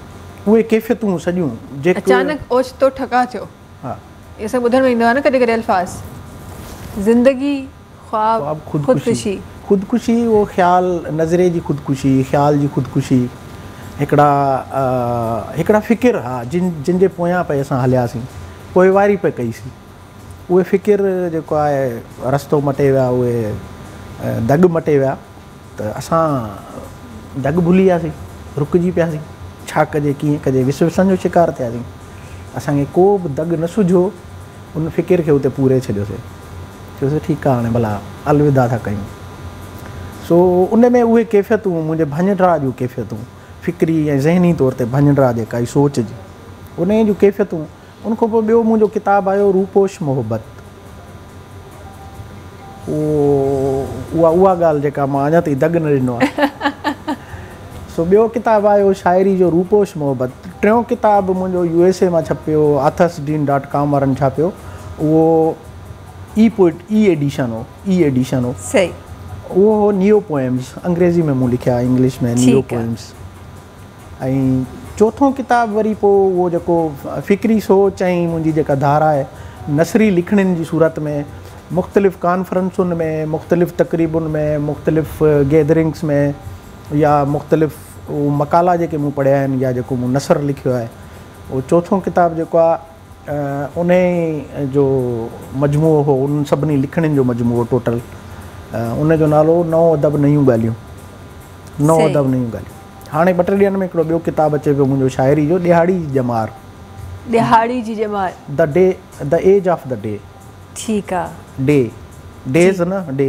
उहे कैफ़ियतूं सॼियूं जेके अचानक ओचितो ठका थियो। हा, ये सब ॿुधण में ईंदो आहे न कॾहिं कॾहिं अल्फाज़, ज़िंदगी ख्वाब ख्वाब, ख़ुदकुशी। ख़ुदकुशी उहो ख़्याल, नज़रे जी ख़ुदकुशी, ख़्याल जी ख़ुदकुशी, हिकिड़ा हिकिड़ा फ़िकिर, हा, जिन जिन जे पोयां पे असां हलियासीं, पोइवारी पे कईसीं, उहे फ़िकिर जेको आहे रस्तो मटे विया, उहे दग मटे विया, त असां दग भुली वियासीं, रुकिजी पियासीं, छा कजे कीअं कजे, विसवसन जो शिकार थियासीं। असांखे को बि दग न सुझो, उन फ़िकिर खे उते पूरे छॾियोसीं, चयोसीं ठीकु आहे हाणे भला अलविदा था कयूं। सो उन में उहे कैफ़ियतूं, मुंहिंजे भंजड़ा जूं कैफ़ियतूं, फ़िक्री ऐं ज़हनी तौर ते भंजड़ा जेका ई सोच जी, उन जूं कैफ़ियतूं। उन खां पोइ ॿियो मुंहिंजो किताबु आयो रूपोश मोहबत। उहो उहा उहा ॻाल्हि जेका मां अञा ताईं दग न ॾिनो आहे। सो ॿियो किताबु आयो शाइरी जो रूपोश मोहबत। टियों किताबु मुंहिंजो यू एस ए मां छपियो, आथस डीन डॉट कॉम वारनि छापियो, उहो ई पोइट ई एडिशन हो, ई एडिशन हो। सही। उहो हो नियो पोएम्स, अंग्रेज़ी में मूं लिखिया, इंग्लिश में नियो पोएम्स। ऐं चोथों किताबु वरी पोइ उहो जेको फ़िक्री सोच ऐं मुंहिंजी जेका धारा आहे नसरी लिखणनि जी सूरत में, मुख़्तलिफ़ कॉन्फ्रेंसुनि में, मुख़्तलिफ़ तक़रीबुनि में, मुख़्तलिफ़ गैदरिंग्स में, या मुख़्तलिफ़ उहो मकाला जेके मूं पढ़िया आहिनि, या जेको मूं नसर लिखियो आहे, उहो चोथों किताबु जेको आहे उन जो मजमूओ हो, उन सभिनी लिखणनि जो मजमूओ टोटल। उन जो नालो नओं अदब नयूं ॻाल्हियूं, नओं अदब नयूं ॻाल्हियूं। हाणे ॿ टे ॾींहंनि में हिकिड़ो ॿियो किताबु अचे पियो मुंहिंजो शाइरी जो, ॾिहाड़ी जी ॼमार। ॾिहाड़ी जी ॼमार, the day, the edge of the day. ठीकु आहे। डे, डेज़ न day,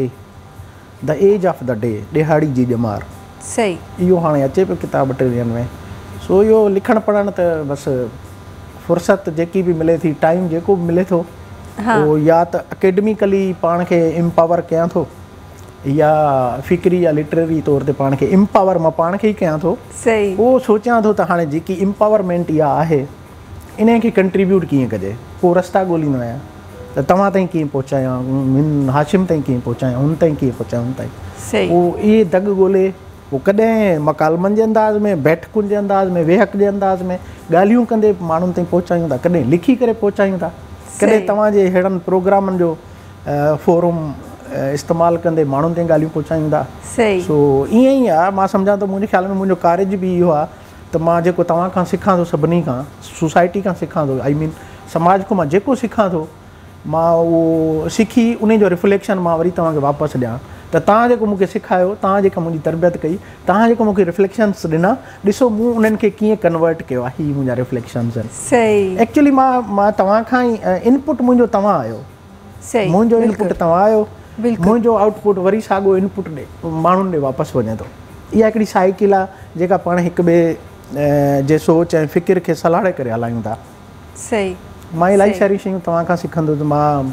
the edge of the day, ॾिहाड़ी जी ॼमार। सही। इहो हाणे अचे पियो किताबु ॿ टे ॾींहंनि में। सो इहो लिखणु पढ़णु त बसि फ़ुर्सत जेकी बि मिले थी, टाइम जेको बि मिले थो, उहो या त अकेडमिकली पाण खे इम्पावर कयां थो, या फ़िक्री या लिटरेरी तौर ते पाण खे इम्पावर मां पाण खे ई कयां थो। सही। उहो सोचियां थो त हाणे जेकी इम्पावरमेंट इहा आहे, इन खे कंट्रीब्यूट कीअं कजे। पोइ रस्ता ॻोल्हींदो आहियां त तव्हां ताईं कीअं पहुचायां, मिन हाशिम ताईं कीअं पहुचायां, हुन ताईं कीअं पहुचायां, हुन ताईं। सही। पोइ इहे दग ॻोल्हे, पोइ कॾहिं मकालमनि जे अंदाज़ में, बैठकुनि जे अंदाज़ में, वेहक जे अंदाज़ में ॻाल्हियूं कंदे माण्हुनि ताईं पहुचायूं था, कॾहिं लिखी करे पहुचायूं था, कॾहिं तव्हांजे अहिड़नि प्रोग्रामनि जो फोरम इस्तेमालु कंदे माण्हुनि ताईं ॻाल्हियूं पहुचायूं था। सही। सो ईअं ई आहे। मां सम्झां थो मुंहिंजे ख़्याल में मुंहिंजो कार्यज बि इहो आहे त मां जेको तव्हां खां सिखां थो, सभिनी खां, सोसाइटी खां सिखां थो, आई मीन समाज खां मां जेको सिखां थो, मां उहो सिखी उन जो रिफ्लेक्शन मां वरी तव्हांखे वापसि ॾियां। त तव्हां जेको मूंखे सेखारियो, तव्हां जेका मुंहिंजी तरबियत कई, तव्हां जेको मूंखे रिफ्लेक्शन्स ॾिना, ॾिसो मूं उन्हनि खे कीअं कन्वर्ट कयो आहे, हीअ मुंहिंजा रिफ्लेक्शन्स आहिनि। सही। एक्चुअली मां मां तव्हां खां ई इनपुट मुंहिंजो तव्हां आहियो। सही। मुंहिंजो इनपुट तव्हां आहियो, मुंहिंजो आउटपुट वरी साॻियो इनपुट ॾे माण्हुनि ॾे वापसि वञे थो। इहा हिकिड़ी साइकिल आहे जेका पाण हिक ॿिए जे सोच ऐं फ़िकिर खे सलाहे करे हलायूं था। सही। मां इलाही सारी शयूं तव्हां खां सिखंदुसि। मां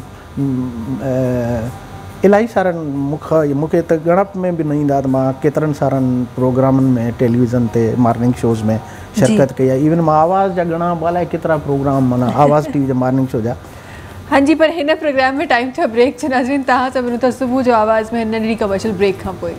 इलाही सारनि मूंखां मूंखे त ॻणप में बि न ईंदा त मां केतिरनि सारनि प्रोग्रामनि में, टेलीविज़न ते, मॉर्निंग शोज़ में शिरकत कई आहे। इवन मां आवाज़ जा घणा अलाए केतिरा प्रोग्राम, माना आवाज़ टीवी जा, मॉर्निंग शो जा। हाँ जी, पर हिन प्रोग्राम में टाइम थियो ब्रेक जो। नाज़रीन, तव्हां सभिनी त सुबुह जो आवाज़ में हिन नंढड़ी कमर्शियल ब्रेक खां पोइ।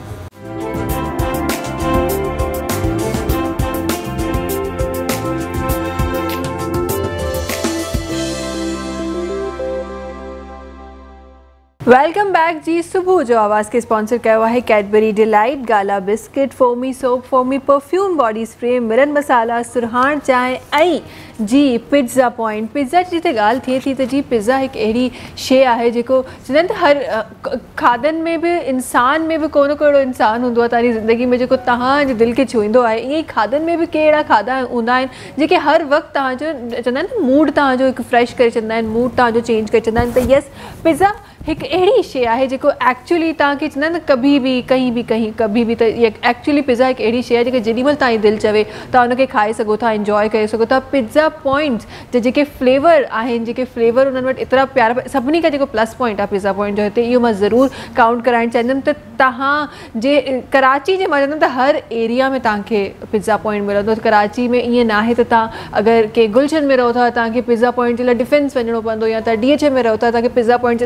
वेलकम बैक जी। सुबह जो आवाज़ के स्पॉन्सर किया है Cadbury Delight, Gala biscuit, Foamy soap, Foamy perfume, body spray, Milan masala, Surhan चांहि ऐं जी पिज़्ज़ा पॉइंट। पिज़्ज़ा जी जिते ॻाल्हि थिए थी त जी पिज़्ज़ा हिकु अहिड़ी शइ आहे जेको चवंदा आहिनि त हर खाधनि में बि, इंसान में बि को न को अहिड़ो इंसानु हूंदो आहे तव्हांजी ज़िंदगी में जेको तव्हांजे दिलि खे छुईंदो आहे। ईअं ई खाधनि में बि कहिड़ा खाधा हूंदा आहिनि जेके हर वक़्तु तव्हांजो चवंदा आहिनि न मूड तव्हांजो हिकु फ्रेश करे छॾींदा आहिनि, मूड तव्हांजो चेंज करे छॾींदा आहिनि। त यस, पिज़्ज़ा हिकु अहिड़ी शइ आहे जेको एक्चुअली तव्हांखे चवंदा आहिनि न कभी बि कहीं बि कहीं कभी बि, त एक्चुअली पिज़्ज़ा हिकु अहिड़ी शइ आहे जेके जेॾीमहिल तव्हांजी दिलि चवे तव्हां हुनखे खाई सघो था, इंजॉय करे सघो था। पिज़्ज़ा पॉइंट्स जा जेके फ्लेवर आहिनि, जेके फ्लेवर उन्हनि वटि एतिरा प्यारा, सभिनी खां जेको प्लस पॉइंट आहे पिज़्ज़ा पॉइंट जो हिते, इहो मां ज़रूरु काउंट कराइणु चाहींदमि त तव्हां जे कराची जे मां चवंदमि त हर एरिया में तव्हांखे पिज़्ज़ा पॉइंट मिलंदो। कराची में ईअं न आहे त तव्हां अगरि के गुलशन में रहो था तव्हांखे पिज़्ज़ा पॉइंट जे लाइ डिफेंस वञिणो पवंदो, या तव्हां डी एच ए में रहो था तव्हांखे पिज़्ज़ा पॉइंट जे लाइ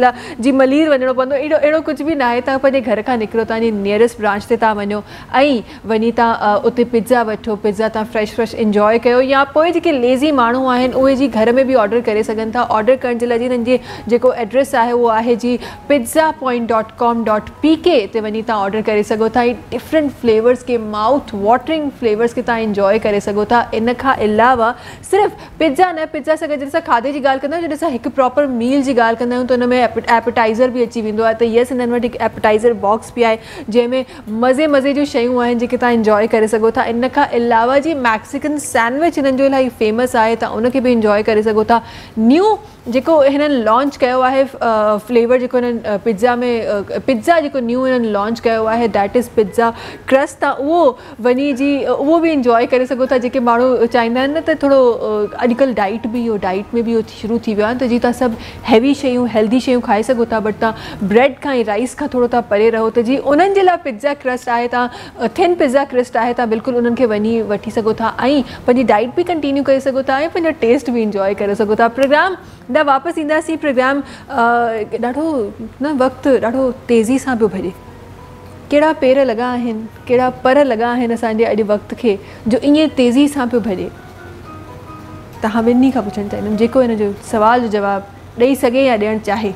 जी मलीर वञणो पवंदो, अहिड़ो अहिड़ो कुझु बि न आहे। तव्हां पंहिंजे घर खां निकिरो, तव्हांजी नियरेस्ट ब्रांच ते तव्हां वञो ऐं वञी तव्हां उते पिज़्ज़ा वठो, पिज़्ज़ा तव्हां फ्रेश फ्रेश इंजॉय कयो। या पोइ जेके लेज़ी माण्हू आहिनि उहे जी घर में बि ऑडर करे सघनि था। ऑडर करण जे लाइ जी हिननि जे जेको एड्रेस आहे उहो आहे जी pizza point dot com dot P K ते वञी तव्हां ऑडर करे सघो था। डिफरेंट फ्लेवर्स के माउथ वॉटरिंग फ्लेवर्स के तव्हां इंजॉय करे सघो था। इन खां अलावा सिर्फ़ु पिज़्ज़ा न, पिज़्ज़ा सां गॾु जॾहिं असां खाधे जी ॻाल्हि कंदा आहियूं, जॾहिं असां हिकु प्रॉपर मील जी ॻाल्हि कंदा आहियूं त हुन में एपेटाइज़र बि अची वेंदो आहे। त येस, हिननि वटि हिकु एपेटाइज़र बॉक्स बि आहे जंहिंमें मज़े मज़े जूं शयूं आहिनि जेके तव्हां इंजॉय करे सघो था। इन खां अलावा जी मैक्सिकन सैंडविच हिननि जो इलाही फेमस आहे, तव्हां उनखे बि इंजॉय करे सघो था। न्यू जेको हिननि लॉन्च कयो आहे फ्लेवर, जेको हिननि पिज़्ज़ा में पिज़्ज़ा जेको न्यू हिननि लॉन्च कयो आहे, दैट इज़ पिज़्ज़ा क्रस्ट, तव्हां उहो वञी जी उहो बि इंजॉय करे सघो था। जेके माण्हू चाहींदा आहिनि न त थोरो अॼुकल्ह डाइट बि इहो डाइट में बि इहो शुरू थी वियो आहे त जी तव्हां सभु हैवी शयूं हेल्दी शयूं खाई सघो था, बट तव्हां ब्रेड खां ऐं राइस खां थोरो तव्हां परे रहो। त जी उन्हनि जे लाइ पिज़्ज़ा क्रस्ट आहे, तव्हां थिन पिज़्ज़ा क्रस्ट आहे, तव्हां बिल्कुलु उन्हनि खे वञी वठी सघो था ऐं पंहिंजी डाइट बि कंटिन्यू करे सघो था ऐं पंहिंजो टेस्ट बि इंजॉय करे सघो था। प्रोग्राम ॾा वापसि ईंदासीं। प्रोग्राम ॾाढो न वक़्तु ॾाढो तेज़ी सां पियो भॼे। कहिड़ा पेर लॻा आहिनि, कहिड़ा पर लॻा आहिनि असांजे अॼु वक़्त खे जो ईअं तेज़ी सां पियो भॼे। तव्हां ॿिन्ही खां पुछणु चाहींदमि जेको हिन जो सुवाल जो जवाबु ॾेई सघे या ॾियणु चाहे।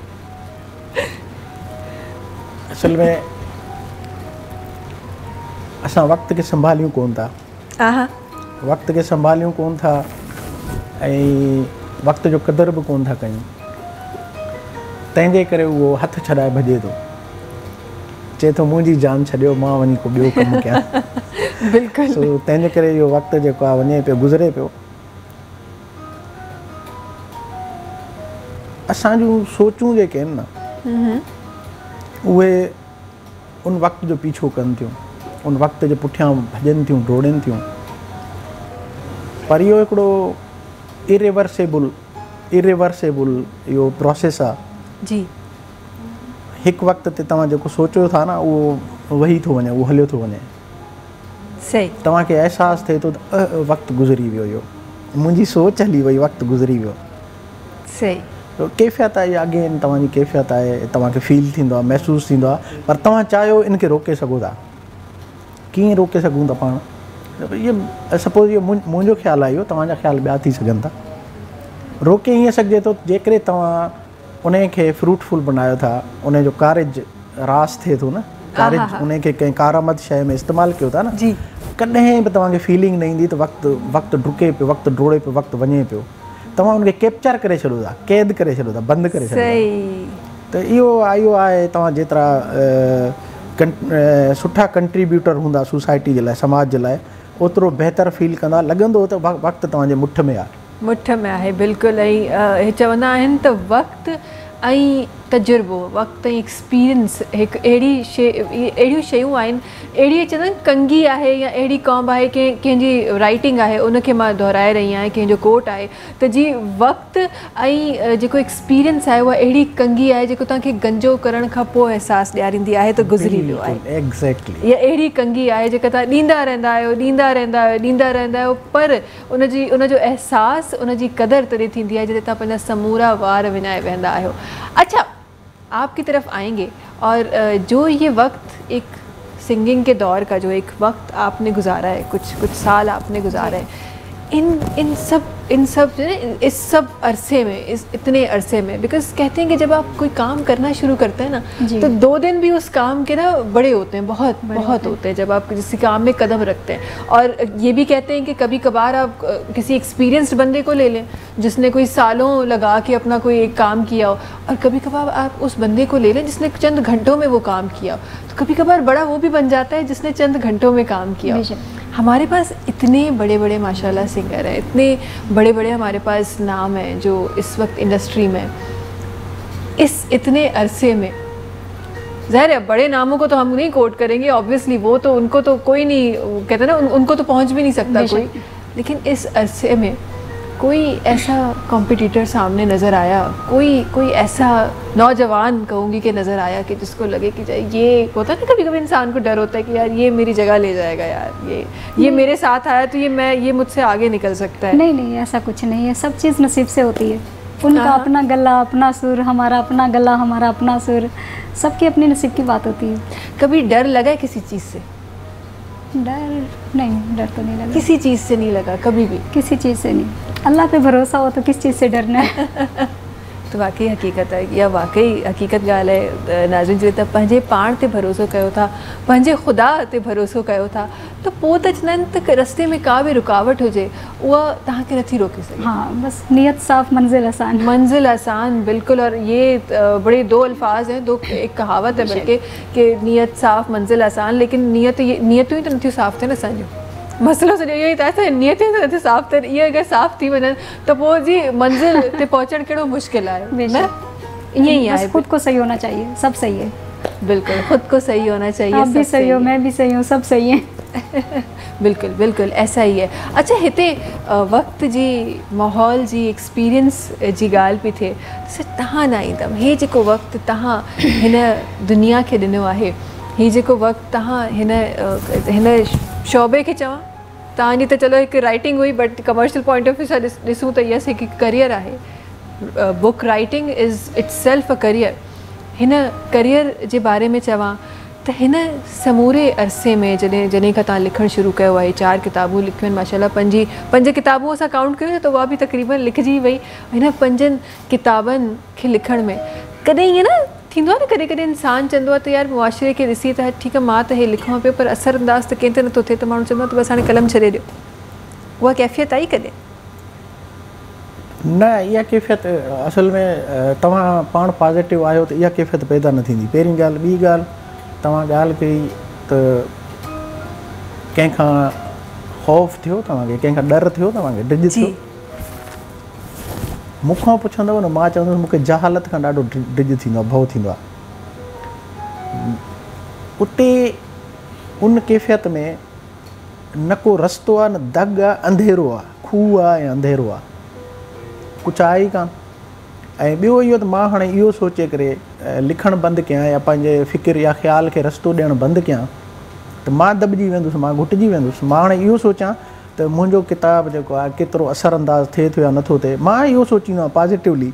असल में असां वक़्त खे संभालियूं कोन था, हा वक़्त खे संभालियूं कोन था ऐं वक़्त जो क़दुरु बि कोन था कयूं। तंहिंजे करे उहो हथु छॾाए भॼे थो, चए थो मुंहिंजी जान छॾियो, मां वञी को ॿियो कमु कयां। बिल्कुलु। सो तंहिंजे करे इहो वक़्तु जेको आहे वञे पियो, गुज़रे पियो। असांजूं सोचूं जेके आहिनि न उहे उन वक़्त जो पीछो कनि थियूं, उन वक़्त जे पुठियां भॼनि थियूं, डोड़नि थियूं। पर इहो हिकिड़ो इरिवर्सेबल इरिवर्सेबल इहो प्रोसेस आहे जी। हिकु वक़्त ते तव्हां जेको सोचियो था न उहो वही थो वञे, उहो हलियो थो वञे। सही। तव्हांखे अहसासु थिए थो त वक़्तु गुज़री वियो, इहो मुंहिंजी सोच हली वई, वक़्तु गुज़री वियो। सही। कैफ़ियत आहे इहा, अॻे तव्हांजी कैफ़ियत आहे, तव्हांखे फील थींदो आहे, महसूसु थींदो आहे, पर तव्हां चाहियो इनखे रोके सघो था। कीअं रोके सघूं था पाण? इहो सपोज़ इहो मुंहिंजो ख़्यालु आहे, इहो तव्हांजा ख़्याल ॿिया थी सघनि था। रोके ईअं सघिजे थो जेकॾहिं तव्हां उन खे फ्रूटफुल बनायो था, उन जो कारज रास थिए थो न, कारज उन खे कंहिं कारआमद शइ में इस्तेमालु कयो था न जी। कॾहिं बि तव्हांखे फीलिंग न ईंदी त वक़्तु वक़्तु डुके पियो, वक़्तु डोड़े पियो, वक़्तु वञे पियो। तव्हां उनखे कैप्चर करे छॾो था, क़ैद करे छॾो था, बंदि करे छॾो था। त इहो इहो आहे, तव्हां जेतिरा सुठा कंट्रीब्यूटर हूंदा सोसाइटी जे लाइ, समाज जे लाइ, ओतिरो बहितर फील कंदा। लॻंदो त वक़्तु तव्हांजे मुठ में आहे, मुठ में आहे। बिल्कुलु। ऐं चवंदा आहिनि त वक़्तु ऐं तजुर्बो, वक़्तु ऐं एक्सपीरियंस हिकु अहिड़ी शइ, अहिड़ियूं शयूं आहिनि, अहिड़ी चवंदा आहिनि कंगी आहे या अहिड़ी कॉम्ब आहे, कंहिं कंहिंजी राइटिंग आहे, उनखे मां दोहिराए रही आहियां, कंहिंजो कोट आहे त जी वक़्तु ऐं जेको एक्सपीरियंस आहे उहा अहिड़ी कंगी आहे जेको तव्हांखे गंजो करण खां पोइ अहसासु ॾियारींदी आहे त गुज़री वियो आहे। एग्ज़ैक्टली। या अहिड़ी कंगी आहे जेका तव्हां ॾींदा रहंदा आहियो, ॾींदा रहंदा आहियो, ॾींदा रहंदा आहियो, पर उनजी उनजो अहसासु, उनजी क़दुरु तॾहिं थींदी आहे जॾहिं तव्हां पंहिंजा समूरा वार विञाए वेंदा आहियो। अच्छा, आपकी तरफ आएंगे और जो ये वक्त एक सिंगिंग के दौर का जो एक वक्त आपने गुजारा है, कुछ कुछ साल आपने गुजारा है, इन इन सब इन सब इस सब अरसे में, इस इतने अरसे में, बिकॉज कहते हैं कि जब आप कोई काम करना शुरू करते हैं ना तो दो दिन भी उस काम के ना बड़े होते हैं, बहुत बहुत होते हैं जब आप किसी काम में कदम रखते हैं। और ये भी कहते हैं कि कभी कभार आप किसी एक्सपीरियंस्ड बंदे को ले लें जिसने कोई सालों लगा के अपना कोई एक काम किया हो, और कभी कभार आप उस बंदे को ले लें जिसने चंद घंटों में वो काम किया हो। तो कभी कभार बड़ा वो भी बन जाता है जिसने चंद घंटों में काम किया हो। हमारे पास इतने बड़े बड़े माशाल्लाह सिंगर हैं, इतने बड़े बड़े हमारे पास नाम हैं जो इस वक्त इंडस्ट्री में, इस इतने अरसे में, ज़ाहिर है बड़े नामों को तो हम नहीं कोट करेंगे, ऑब्वियसली वो तो उनको तो कोई नहीं कहते ना, उन, उनको तो पहुंच भी नहीं सकता कोई, लेकिन इस अरसे में कोई ऐसा कॉम्पिटिटर सामने नज़र आया, कोई कोई ऐसा नौजवान कहूँगी कि नज़र आया कि जिसको लगे कि जाए ये होता है ना, कभी कभी इंसान को डर होता है कि यार ये मेरी जगह ले जाएगा, यार ये ये मेरे साथ आया तो ये मैं ये मुझसे आगे निकल सकता है। नहीं नहीं, ऐसा कुछ नहीं है, सब चीज़ नसीब से होती है। उनका अपना गला अपना सुर, हमारा अपना गला हमारा अपना सुर, सबकी अपनी नसीब की बात होती है। कभी डर लगा है किसी चीज़ से? डर नहीं, डर तो नहीं लगा, किसी चीज़ से नहीं लगा कभी भी? किसी चीज़ से नहीं। अल्लाह पे भरोसा हो तो किस चीज़ से डरना है। तो वाकई हकीकत है, या वाकई हकीकत ॻाल्हि आहे नाज़रीन, जो त पंहिंजे पाण ते भरोसो कयो था, पंहिंजे ख़ुदा ते भरोसो कयो था, त पोइ त चवंदा आहिनि त रस्ते में का बि रुकावट हुजे उहा तव्हांखे नथी रोके सघे। हाँ, बस नियत साफ़ मंजिल आसान। मंजिल आसान, बिल्कुल। और ये बड़े दो अल्फाज हैं, दो एक कहावत है बल्कि कि नियत साफ़ मंजिल आसान, लेकिन नियत ये नियतूं ई त नथियूं साफ़ थियनि असांजूं। मसलो सॼो इहो ई त आहे, नियत ई नथी साफ़ थियनि। इहे अगरि साफ़ थी वञनि त पोइ जी मंज़िल ते पहुचणु कहिड़ो मुश्किल आहे न? ईअं ई आहे, खुद को सही होना चाहिए, सब सही है। बिल्कुल, खुद को सही होना चाहिए, आप भी सही हो, मैं भी सही हूँ, सब सही है। बिल्कुल बिल्कुल ऐसा ही है। अच्छा, हिते वक्त जी, माहौल जी, एक्सपीरियंस जी ॻाल्हि पई थिए, तव्हां न ईंदमि, हे जेको वक़्तु तव्हां हिन दुनिया खे ॾिनो आहे, ही जेको वक़्तु तव्हां हिन हिन शोबे खे चवां, तव्हांजी त चलो हिकु राइटिंग हुई, but commercial point of view सां ॾिस ॾिसूं त यस हिकु करियर आहे। Book writing is itself a career. हिन करियर जे बारे में चवां त हिन समूरे अरसे में जॾहिं जॾहिं खां तव्हां लिखणु शुरू कयो आहे, चारि किताबूं लिखियूं आहिनि माशाल्लाह, पंजी पंज किताबूं असां काउंट कयूं त उहा बि तक़रीबन लिखिजी वई। हिन पंजनि किताबनि खे लिखण में कॾहिं ईअं न थींदो आहे न, कॾहिं कॾहिं इंसानु चवंदो आहे त यार मुआशिरे खे ॾिसी त ठीकु आहे मां त हे लिखां पियो, पर असरअंदाज़ त कंहिं ते नथो थिए, त माण्हू चवंदो आहे त बसि हाणे कलम छॾे ॾियो। उहा कैफ़ियत आई कॾहिं? न, इहा कैफ़ियत असल में तव्हां पाण पॉज़िटिव आहियो त इहा कैफ़ियत पैदा न थींदी। पहिरीं ॻाल्हि। ॿी ॻाल्हि, तव्हां ॻाल्हि कई त कंहिंखां ख़ौफ़ थियो तव्हांखे, कंहिंखां डर थियो तव्हांखे, डिॼ थियो। मूंखां पुछंदव न, मां चवंदुसि मूंखे जहालत खां ॾाढो डिॼ थींदो आहे, भउ थींदो आहे। उते उन कैफ़ियत में न को रस्तो आहे, न दग आहे, अंधेरो आहे, खूह आहे ऐं अंधेरो आहे, कुझु आहे ई कान। ऐं ॿियो इहो त मां हाणे इहो सोचे करे लिखणु बंदि कयां या पंहिंजे फ़िकिर या ख़्याल खे रस्तो ॾियणु बंदि कयां त मां दॿिजी वेंदुसि, मां घुटिजी वेंदुसि। मां हाणे इहो सोचां त मुंहिंजो किताबु जेको आहे केतिरो असरअंदाज़ थिए थो या नथो थिए। मां इहो सोचींदो आहियां पॉज़िटिवली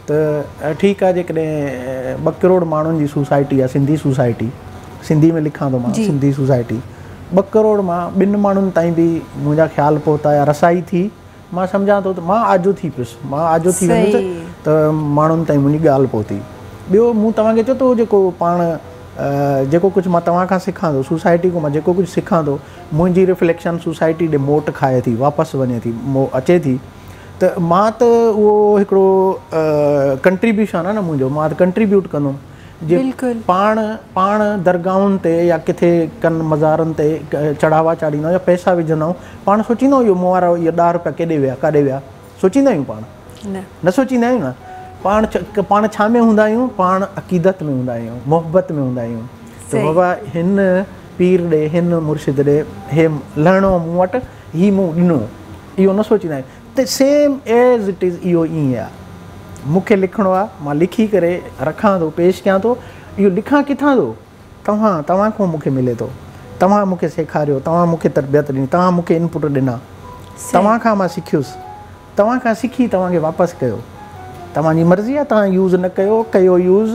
त ठीकु आहे, जेकॾहिं ॿ करोड़ माण्हुनि जी सोसाइटी आहे, सिंधी सोसाइटी, सिंधी में लिखां थो मां, सिंधी सोसाइटी, ॿ करोड़ मां ॿिनि माण्हुनि ताईं बि मुंहिंजा ख़्याल पहुता या रसाई थी, मां सम्झां थो त मां आजो थी पियुसि, मां आजो थी वेंदुसि त माण्हुनि ताईं मुंहिंजी ॻाल्हि पहुती। ॿियो, मूं तव्हांखे चयो थो जेको पाण जेको कुझु मां तव्हां खां सिखां थो, सोसाइटी खां मां जेको कुझु सिखां थो, मुंहिंजी रिफ्लेक्शन सोसाइटी ॾे मोट खाए थी, वापसि वञे थी, मो अचे थी। त मां त उहो हिकिड़ो कंट्रीब्यूशन आहे न मुंहिंजो, मां त कंट्रीब्यूट कंदुमि। जे पाण पाण दरगाहुनि ते या किथे कन मज़ारनि ते चढ़ावा चाढ़ींदा आहियूं या पैसा विझंदा आहियूं, पाण सोचींदा आहियूं इहो मूं वारा इहा ॾह रुपया केॾे विया, काॾे विया, सोचींदा आहियूं? पाण न सोचींदा आहियूं न। पाण पाण छा में हूंदा आहियूं? पाण अक़ीदत में हूंदा आहियूं, मोहबत में हूंदा आहियूं। त बाबा हिन पीर ॾे, हिन मुर्शिद ॾे, हे लहिणो मूं वटि, हीउ मूं ॾिनो, इहो न सोचींदा आहियूं। त सेम एज़ इट इज़ इहो ईअं आहे। मूंखे लिखिणो आहे, मां लिखी करे रखां थो, पेश कयां थो। इहो लिखां किथां थो? तव्हां तव्हां खां मूंखे मिले थो। तव्हां मूंखे सेखारियो, तव्हां मूंखे तरबियत ॾिनी, तव्हां मूंखे इनपुट ॾिना, तव्हां खां मां सिखियुसि, तव्हां खां सिखी तव्हांखे वापसि कयो। तव्हांजी मर्ज़ी आहे, तव्हां यूज़ न कयो, कयो यूज़।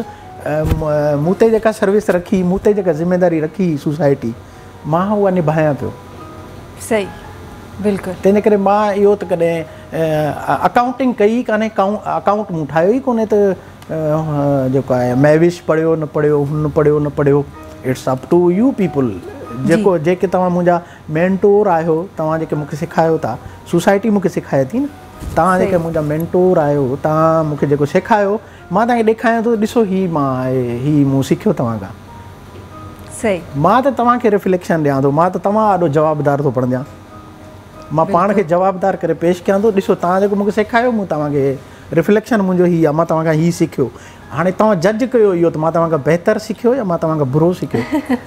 मूं ते जेका सर्विस रखी, मूं ते जेका ज़िमेदारी रखी सोसाइटी, मां उहा निभायां पियो। सही, बिल्कुलु। तंहिंजे करे मां इहो त कॾहिं अकाउंटिंग कई कान्हे, अकाउंट मूं ठाहियो ई कोन्हे त जेको आहे मैविश पढ़ियो न पढ़ियो, हुन पढ़ियो न पढ़ियो, it's up to you people. जेको जेके तव्हां मुंहिंजा मेंटोर आहियो, तव्हां जेके मूंखे सेखारियो था, सोसाइटी मूंखे सेखारे थी न, तव्हां जेके मुंहिंजा मेंटोर आहियो, तव्हां मूंखे जेको सेखारियो, मां तव्हांखे ॾेखारियां थो, ॾिसो हीउ मां आहे, हीउ मूं सिखियो तव्हां खां। सही। मां त तव्हांखे रिफ्लेक्शन ॾियां थो, मां त तव्हां ॾाढो जवाबदार थो बणिजां, मां पाण खे जवाबदार करे पेश कयां थो। ॾिसो तव्हां जेको मूंखे सेखारियो, मूं तव्हांखे रिफ्लेक्शन मुंहिंजो हीउ आहे, मां तव्हां खां हीउ सिखियो। हाणे तव्हां जज कयो इहो त मां तव्हां खां बहितर सिखियो या मां तव्हां खां बुरो सिखियो।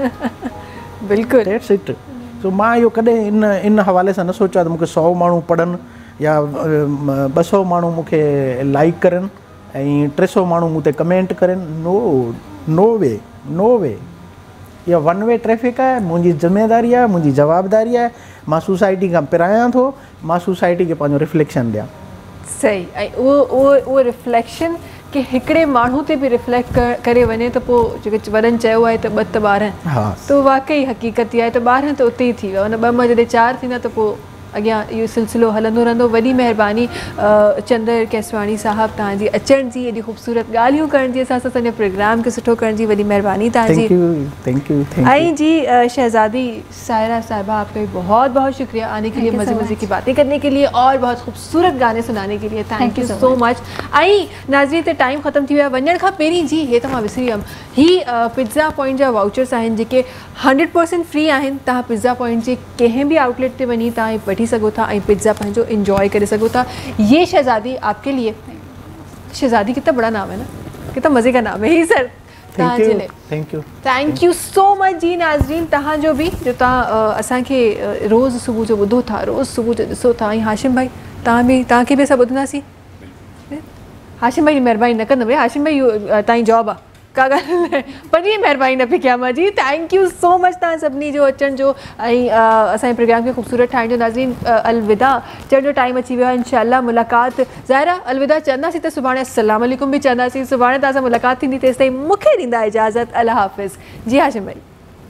बिल्कुलु, दैट्स इट। सो मां इहो कॾहिं इन इन हवाले सां न सोचियो त मूंखे सौ माण्हू पढ़नि या ॿ सौ माण्हू मूंखे लाइक करनि ऐं टे सौ माण्हू मूं ते कमेंट करनि। नो नो वे नो वे इहा वन वे ट्रैफ़िक आहे। मुंहिंजी ज़िमेदारी आहे, मुंहिंजी जवाबदारी आहे। मां सोसाइटी खां पिरायां थो, मां सोसाइटी खे पंहिंजो रिफ्लेक्शन ॾियां। सही ऐं उहो उहो उहो रिफ्लेक्शन कि हिकिड़े माण्हू ते बि रिफ्लेक्ट कर करे वञे त पोइ जेके वॾनि चयो आहे त ॿ त ॿार हा त वाक़ई हक़ीक़त ई आहे त ॿार त उते ई थी वियो उन ॿ मां जॾहिं चारि थींदा त पोइ अॻियां इहो सिलसिलो हलंदो रहंदो। वॾी महिरबानी चंदर केसवाणी साहब तव्हांजी अचण जी एॾी ख़ूबसूरत ॻाल्हियूं करण जी, असां सां असांजे प्रोग्राम खे सुठो करण जी वॾी महिरबानी तव्हांजी। Thank you thank you thank आई जी शहजादी सायरा साहिबा आपका बहुत बहुत शुक्रिया आने के लिए, मज़े मज़े की बातें करने के लिए और बहुत खूबसूरत गाने सुनाने के लिए। Thank you so much. आई नाज़रीन ते टाइम ख़त्म थी वियो आहे वञण खां पहिरीं जी हे त मां विसरी वियमि, ही पिज़्ज़ा पॉइंट जा वाउचर्स आहिनि जेके हंड्रेड परसेंट फ्री आहिनि। तव्हां पिज़्ज़ा पॉइंट जे कंहिं बि आउटलेट ते वञी तव्हां वठी सघो था ऐं पिज़्ज़ा पंहिंजो इंजॉय करे सघो था। ये शहजादी आपके लिए, शहजादी कितना बड़ा नाम है ना, कितना मज़े का नाम है ही sir. Thank you thank you thank you so much जी। नाज़रीन तव्हांजो बि जो तव्हां असांखे रोज़ सुबुह जो ॿुधो था, रोज़ सुबुह जो ॾिसो था। ऐं हाशिम भाई तव्हां बि तव्हांखे बि असां ॿुधंदासीं। हाशिम भाई महिरबानी न कंदव, हाशिम भाई तव्हांजी जॉब आहे का ॻाल्हि न, पर इहे महिरबानी न पई कयां मां जी। थैंक यू सो मच तव्हां सभिनी जो अचण जो ऐं असांजे प्रोग्राम खे ख़ूबसूरत ठाहिण जो। नाज़रीन अलविदा चवण जो टाइम अची वियो आहे। इंशाअल्लाह मुलाक़ात ज़ाहिरा अलविदा चवंदासीं त सुभाणे अस्सलाम वालेकुम बि चवंदासीं। सुभाणे तव्हां सां मुलाक़ात थींदी, तेसि ताईं मूंखे ॾींदा इजाज़त। अल्लाह हाफ़िज़ जी हाशिम भाई।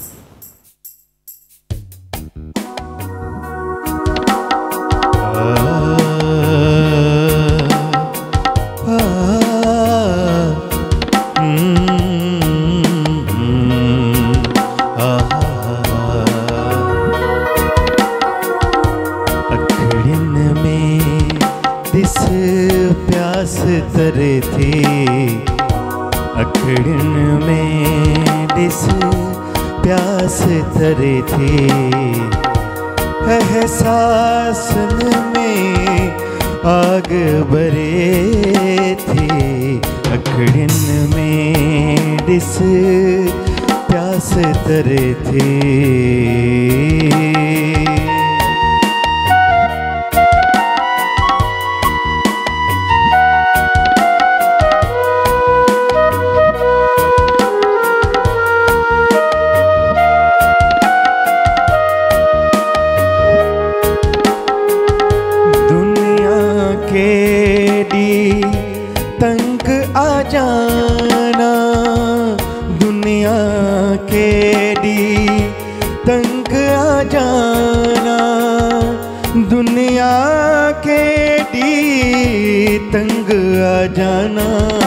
तरे थे अखड़न में दिस प्यास तरे थे, एहसासन में आग बरे थे। अखड़न में दिस प्यास तरे थे। तंग आ जाना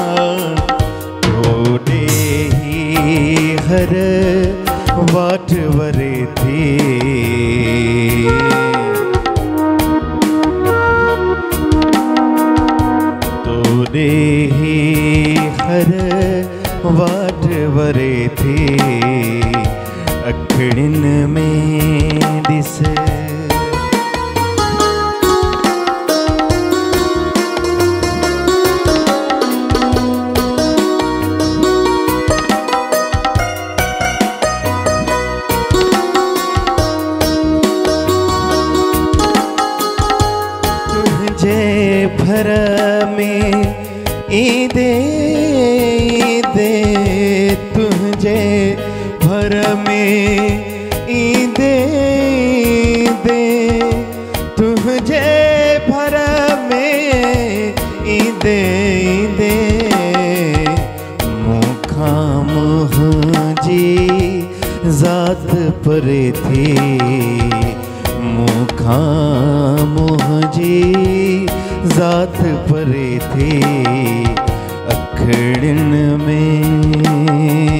थोड़े ही हर वाट वरे थे। थोड़े ही हर वाट वरे थे। अखड़न में दिस भर में ईदे ईदे तुझे भर में ईदे ईदे तुझे भर में ईदे ईदे मुखा मुझी जात परे थी। मुखा मुझी जात परे थे। अखड़न में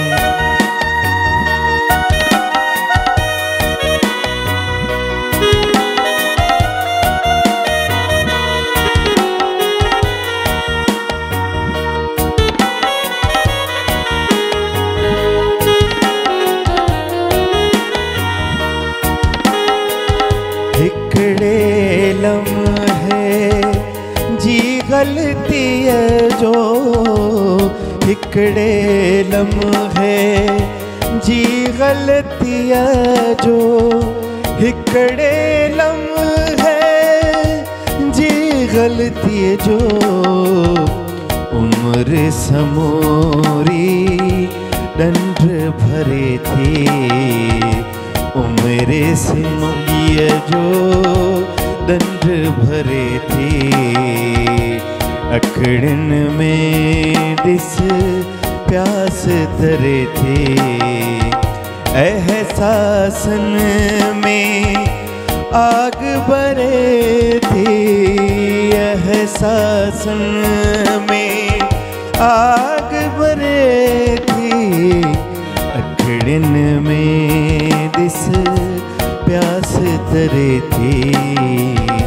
हिकड़े लम्हे जी गलती है जो, हिकड़े लम्हे जी गलती है जो, हिकड़े लम्हे जी गलती है जो। उम्र समोरी डंड भरे थे। उम्र सिमलिय जो डंड भरे थे, अखड़न में दिस प्यास तरे थे, एहसासन में आग बरे थी, एहसासन में आग बरे थी, अखड़न में दिस प्यास तरे थी।